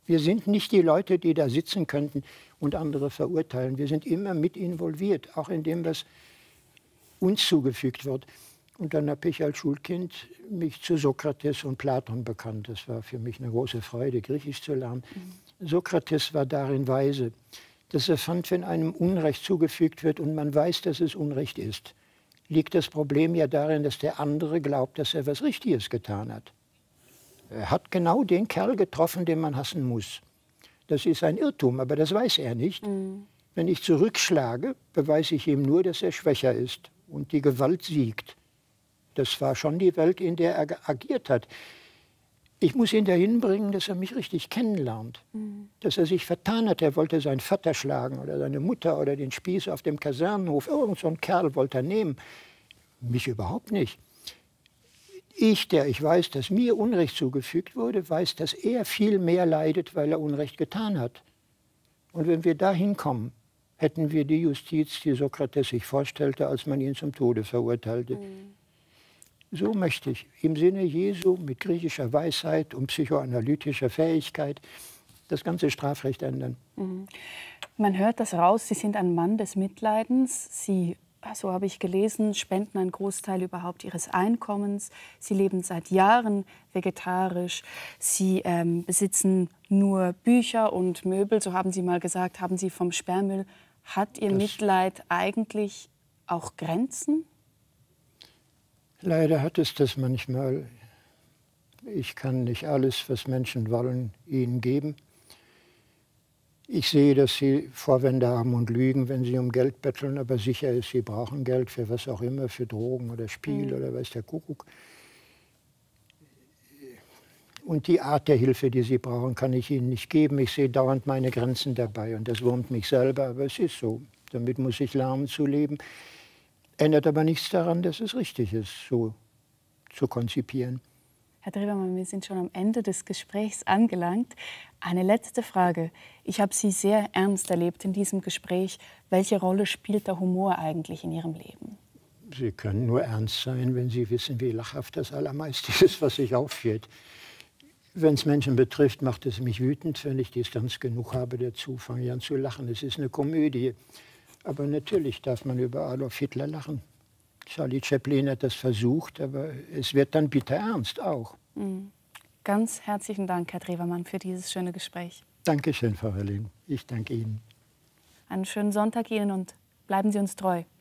Wir sind nicht die Leute, die da sitzen könnten und andere verurteilen. Wir sind immer mit involviert, auch in dem, was uns zugefügt wird. Und dann habe ich als Schulkind mich zu Sokrates und Platon bekannt. Das war für mich eine große Freude, Griechisch zu lernen. Mhm. Sokrates war darin weise, dass er fand, wenn einem Unrecht zugefügt wird und man weiß, dass es Unrecht ist, liegt das Problem ja darin, dass der andere glaubt, dass er was Richtiges getan hat. Er hat genau den Kerl getroffen, den man hassen muss. Das ist ein Irrtum, aber das weiß er nicht. Mhm. Wenn ich zurückschlage, beweise ich ihm nur, dass er schwächer ist und die Gewalt siegt. Das war schon die Welt, in der er agiert hat. Ich muss ihn dahin bringen, dass er mich richtig kennenlernt. Mhm. Dass er sich vertan hat. Er wollte seinen Vater schlagen oder seine Mutter oder den Spieß auf dem Kasernenhof. Irgend so einen Kerl wollte er nehmen. Mich überhaupt nicht. Ich, der ich weiß, dass mir Unrecht zugefügt wurde, weiß, dass er viel mehr leidet, weil er Unrecht getan hat. Und wenn wir da hinkommen, hätten wir die Justiz, die Sokrates sich vorstellte, als man ihn zum Tode verurteilte. Mhm. So möchte ich im Sinne Jesu mit griechischer Weisheit und psychoanalytischer Fähigkeit das ganze Strafrecht ändern. Mhm. Man hört das raus, Sie sind ein Mann des Mitleidens. Sie, so habe ich gelesen, spenden einen Großteil überhaupt Ihres Einkommens. Sie leben seit Jahren vegetarisch. Sie ähm, besitzen nur Bücher und Möbel, so haben Sie mal gesagt, haben Sie vom Sperrmüll. Hat Ihr das Mitleid eigentlich auch Grenzen? Leider hat es das manchmal. Ich kann nicht alles, was Menschen wollen, ihnen geben. Ich sehe, dass sie Vorwände haben und lügen, wenn sie um Geld betteln, aber sicher ist, sie brauchen Geld für was auch immer, für Drogen oder Spiel mhm. oder weiß der Kuckuck. Und die Art der Hilfe, die sie brauchen, kann ich ihnen nicht geben. Ich sehe dauernd meine Grenzen dabei und das wurmt mich selber, aber es ist so. Damit muss ich lernen zu leben. Ändert aber nichts daran, dass es richtig ist, so zu konzipieren. Herr Drewermann, wir sind schon am Ende des Gesprächs angelangt. Eine letzte Frage. Ich habe Sie sehr ernst erlebt in diesem Gespräch. Welche Rolle spielt der Humor eigentlich in Ihrem Leben? Sie können nur ernst sein, wenn Sie wissen, wie lachhaft das Allermeiste ist, was sich aufführt. Wenn es Menschen betrifft, macht es mich wütend. Wenn ich Distanz genug habe dazu, fange ich an zu lachen. Es ist eine Komödie. Aber natürlich darf man über Adolf Hitler lachen. Charlie Chaplin hat das versucht, aber es wird dann bitter ernst auch. Mhm. Ganz herzlichen Dank, Herr Drewermann, für dieses schöne Gespräch. Dankeschön, Frau Relling. Ich danke Ihnen. Einen schönen Sonntag Ihnen und bleiben Sie uns treu.